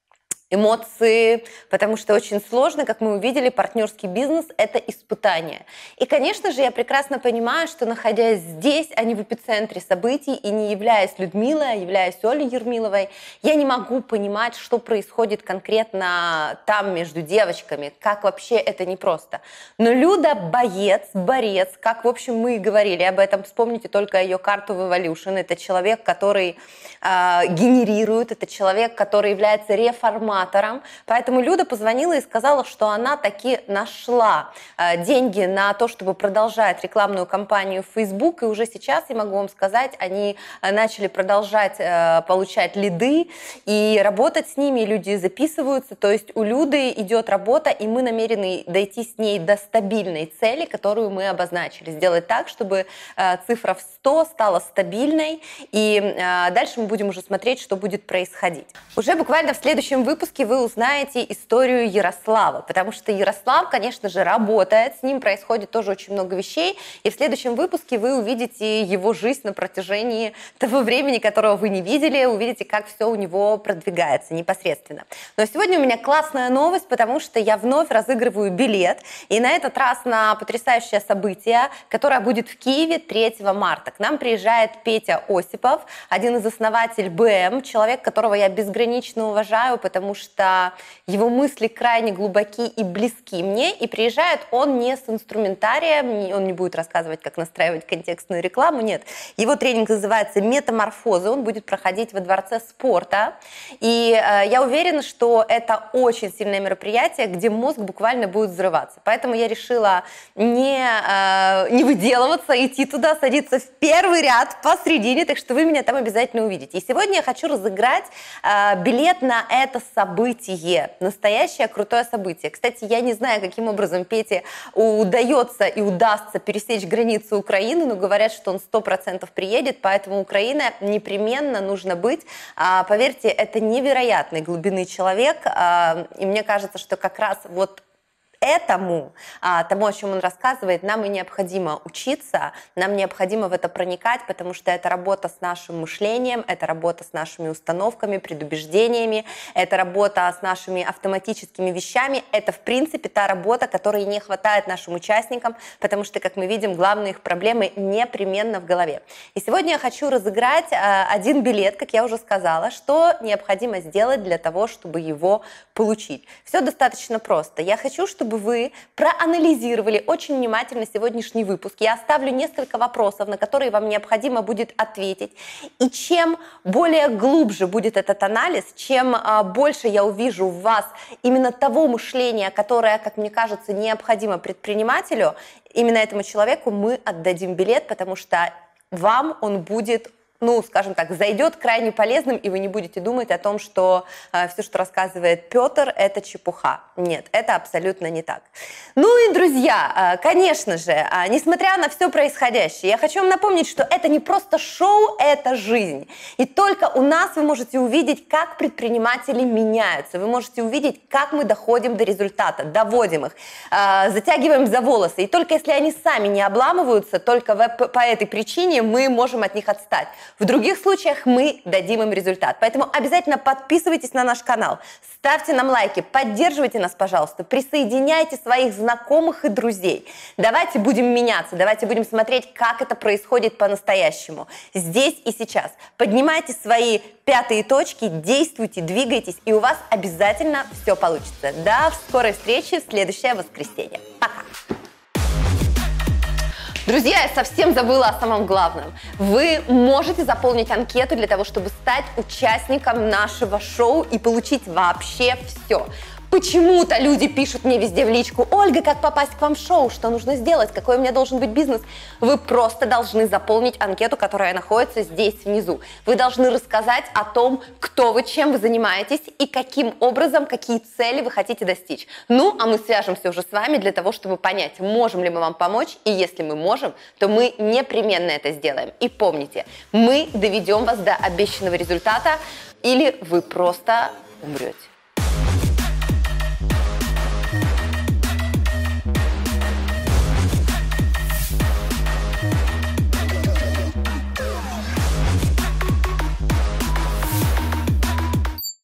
эмоции, потому что очень сложно, как мы увидели, партнерский бизнес – это испытание. И, конечно же, я прекрасно понимаю, что, находясь здесь, а не в эпицентре событий, и не являясь Людмилой, а являясь Олей Ермиловой, я не могу понимать, что происходит конкретно там между девочками, как вообще это непросто. Но Люда – боец, борец, как, в общем, мы и говорили об этом, вспомните только ее карту в Evolution. Это человек, который э, генерирует, это человек, который является реформатором. Поэтому Люда позвонила и сказала, что она таки нашла э, деньги на то, чтобы продолжать рекламную кампанию в Facebook. И уже сейчас, я могу вам сказать, они начали продолжать э, получать лиды и работать с ними. Люди записываются. То есть у Люды идет работа, и мы намерены дойти с ней до стабильной цели, которую мы обозначили. Сделать так, чтобы э, цифра в сто стала стабильной. И э, дальше мы будем уже смотреть, что будет происходить. Уже буквально в следующем выпуске вы узнаете историю Ярослава, потому что Ярослав, конечно же, работает, с ним происходит тоже очень много вещей, и в следующем выпуске вы увидите его жизнь на протяжении того времени, которого вы не видели, увидите, как все у него продвигается непосредственно. Но сегодня у меня классная новость, потому что я вновь разыгрываю билет, и на этот раз на потрясающее событие, которое будет в Киеве третьего марта. К нам приезжает Петя Осипов, один из основателей бэ эм, человек, которого я безгранично уважаю, потому что что его мысли крайне глубоки и близки мне, и приезжает он не с инструментарием, он не будет рассказывать, как настраивать контекстную рекламу, нет. Его тренинг называется «Метаморфозы», он будет проходить во Дворце спорта, и э, я уверена, что это очень сильное мероприятие, где мозг буквально будет взрываться. Поэтому я решила не, э, не выделываться, идти туда, садиться в первый ряд посредине, так что вы меня там обязательно увидите. И сегодня я хочу разыграть э, билет на это событие. Событие, настоящее крутое событие. Кстати, я не знаю, каким образом Пете удается и удастся пересечь границу Украины, но говорят, что он сто процентов приедет, поэтому Украина непременно нужно быть. А, поверьте, это невероятной глубины человек, а, и мне кажется, что как раз вот этому, тому, о чем он рассказывает, нам и необходимо учиться, нам необходимо в это проникать, потому что это работа с нашим мышлением, это работа с нашими установками, предубеждениями, это работа с нашими автоматическими вещами, это, в принципе, та работа, которой не хватает нашим участникам, потому что, как мы видим, главные их проблемы непременно в голове. И сегодня я хочу разыграть один билет, как я уже сказала, что необходимо сделать для того, чтобы его получить. Все достаточно просто. Я хочу, чтобы вы проанализировали очень внимательно сегодняшний выпуск. Я оставлю несколько вопросов, на которые вам необходимо будет ответить. И чем более глубже будет этот анализ, чем а, больше я увижу в вас именно того мышления, которое, как мне кажется, необходимо предпринимателю, именно этому человеку мы отдадим билет, потому что вам он будет, ну, скажем так, зайдет крайне полезным, и вы не будете думать о том, что э, все, что рассказывает Петр, это чепуха. Нет, это абсолютно не так. Ну и, друзья, э, конечно же, э, несмотря на все происходящее, я хочу вам напомнить, что это не просто шоу, это жизнь. И только у нас вы можете увидеть, как предприниматели меняются. Вы можете увидеть, как мы доходим до результата, доводим их, э, затягиваем за волосы. И только если они сами не обламываются, только в, по этой причине мы можем от них отстать. В других случаях мы дадим им результат. Поэтому обязательно подписывайтесь на наш канал, ставьте нам лайки, поддерживайте нас, пожалуйста, присоединяйте своих знакомых и друзей. Давайте будем меняться, давайте будем смотреть, как это происходит по-настоящему. Здесь и сейчас. Поднимайте свои пятые точки, действуйте, двигайтесь, и у вас обязательно все получится. До скорой встречи в следующее воскресенье. Пока! Друзья, я совсем забыла о самом главном. Вы можете заполнить анкету для того, чтобы стать участником нашего шоу и получить вообще все. Почему-то люди пишут мне везде в личку: Ольга, как попасть к вам в шоу, что нужно сделать, какой у меня должен быть бизнес? Вы просто должны заполнить анкету, которая находится здесь внизу. Вы должны рассказать о том, кто вы, чем вы занимаетесь и каким образом, какие цели вы хотите достичь. Ну, а мы свяжемся уже с вами для того, чтобы понять, можем ли мы вам помочь, и если мы можем, то мы непременно это сделаем. И помните, мы доведем вас до обещанного результата, или вы просто умрете.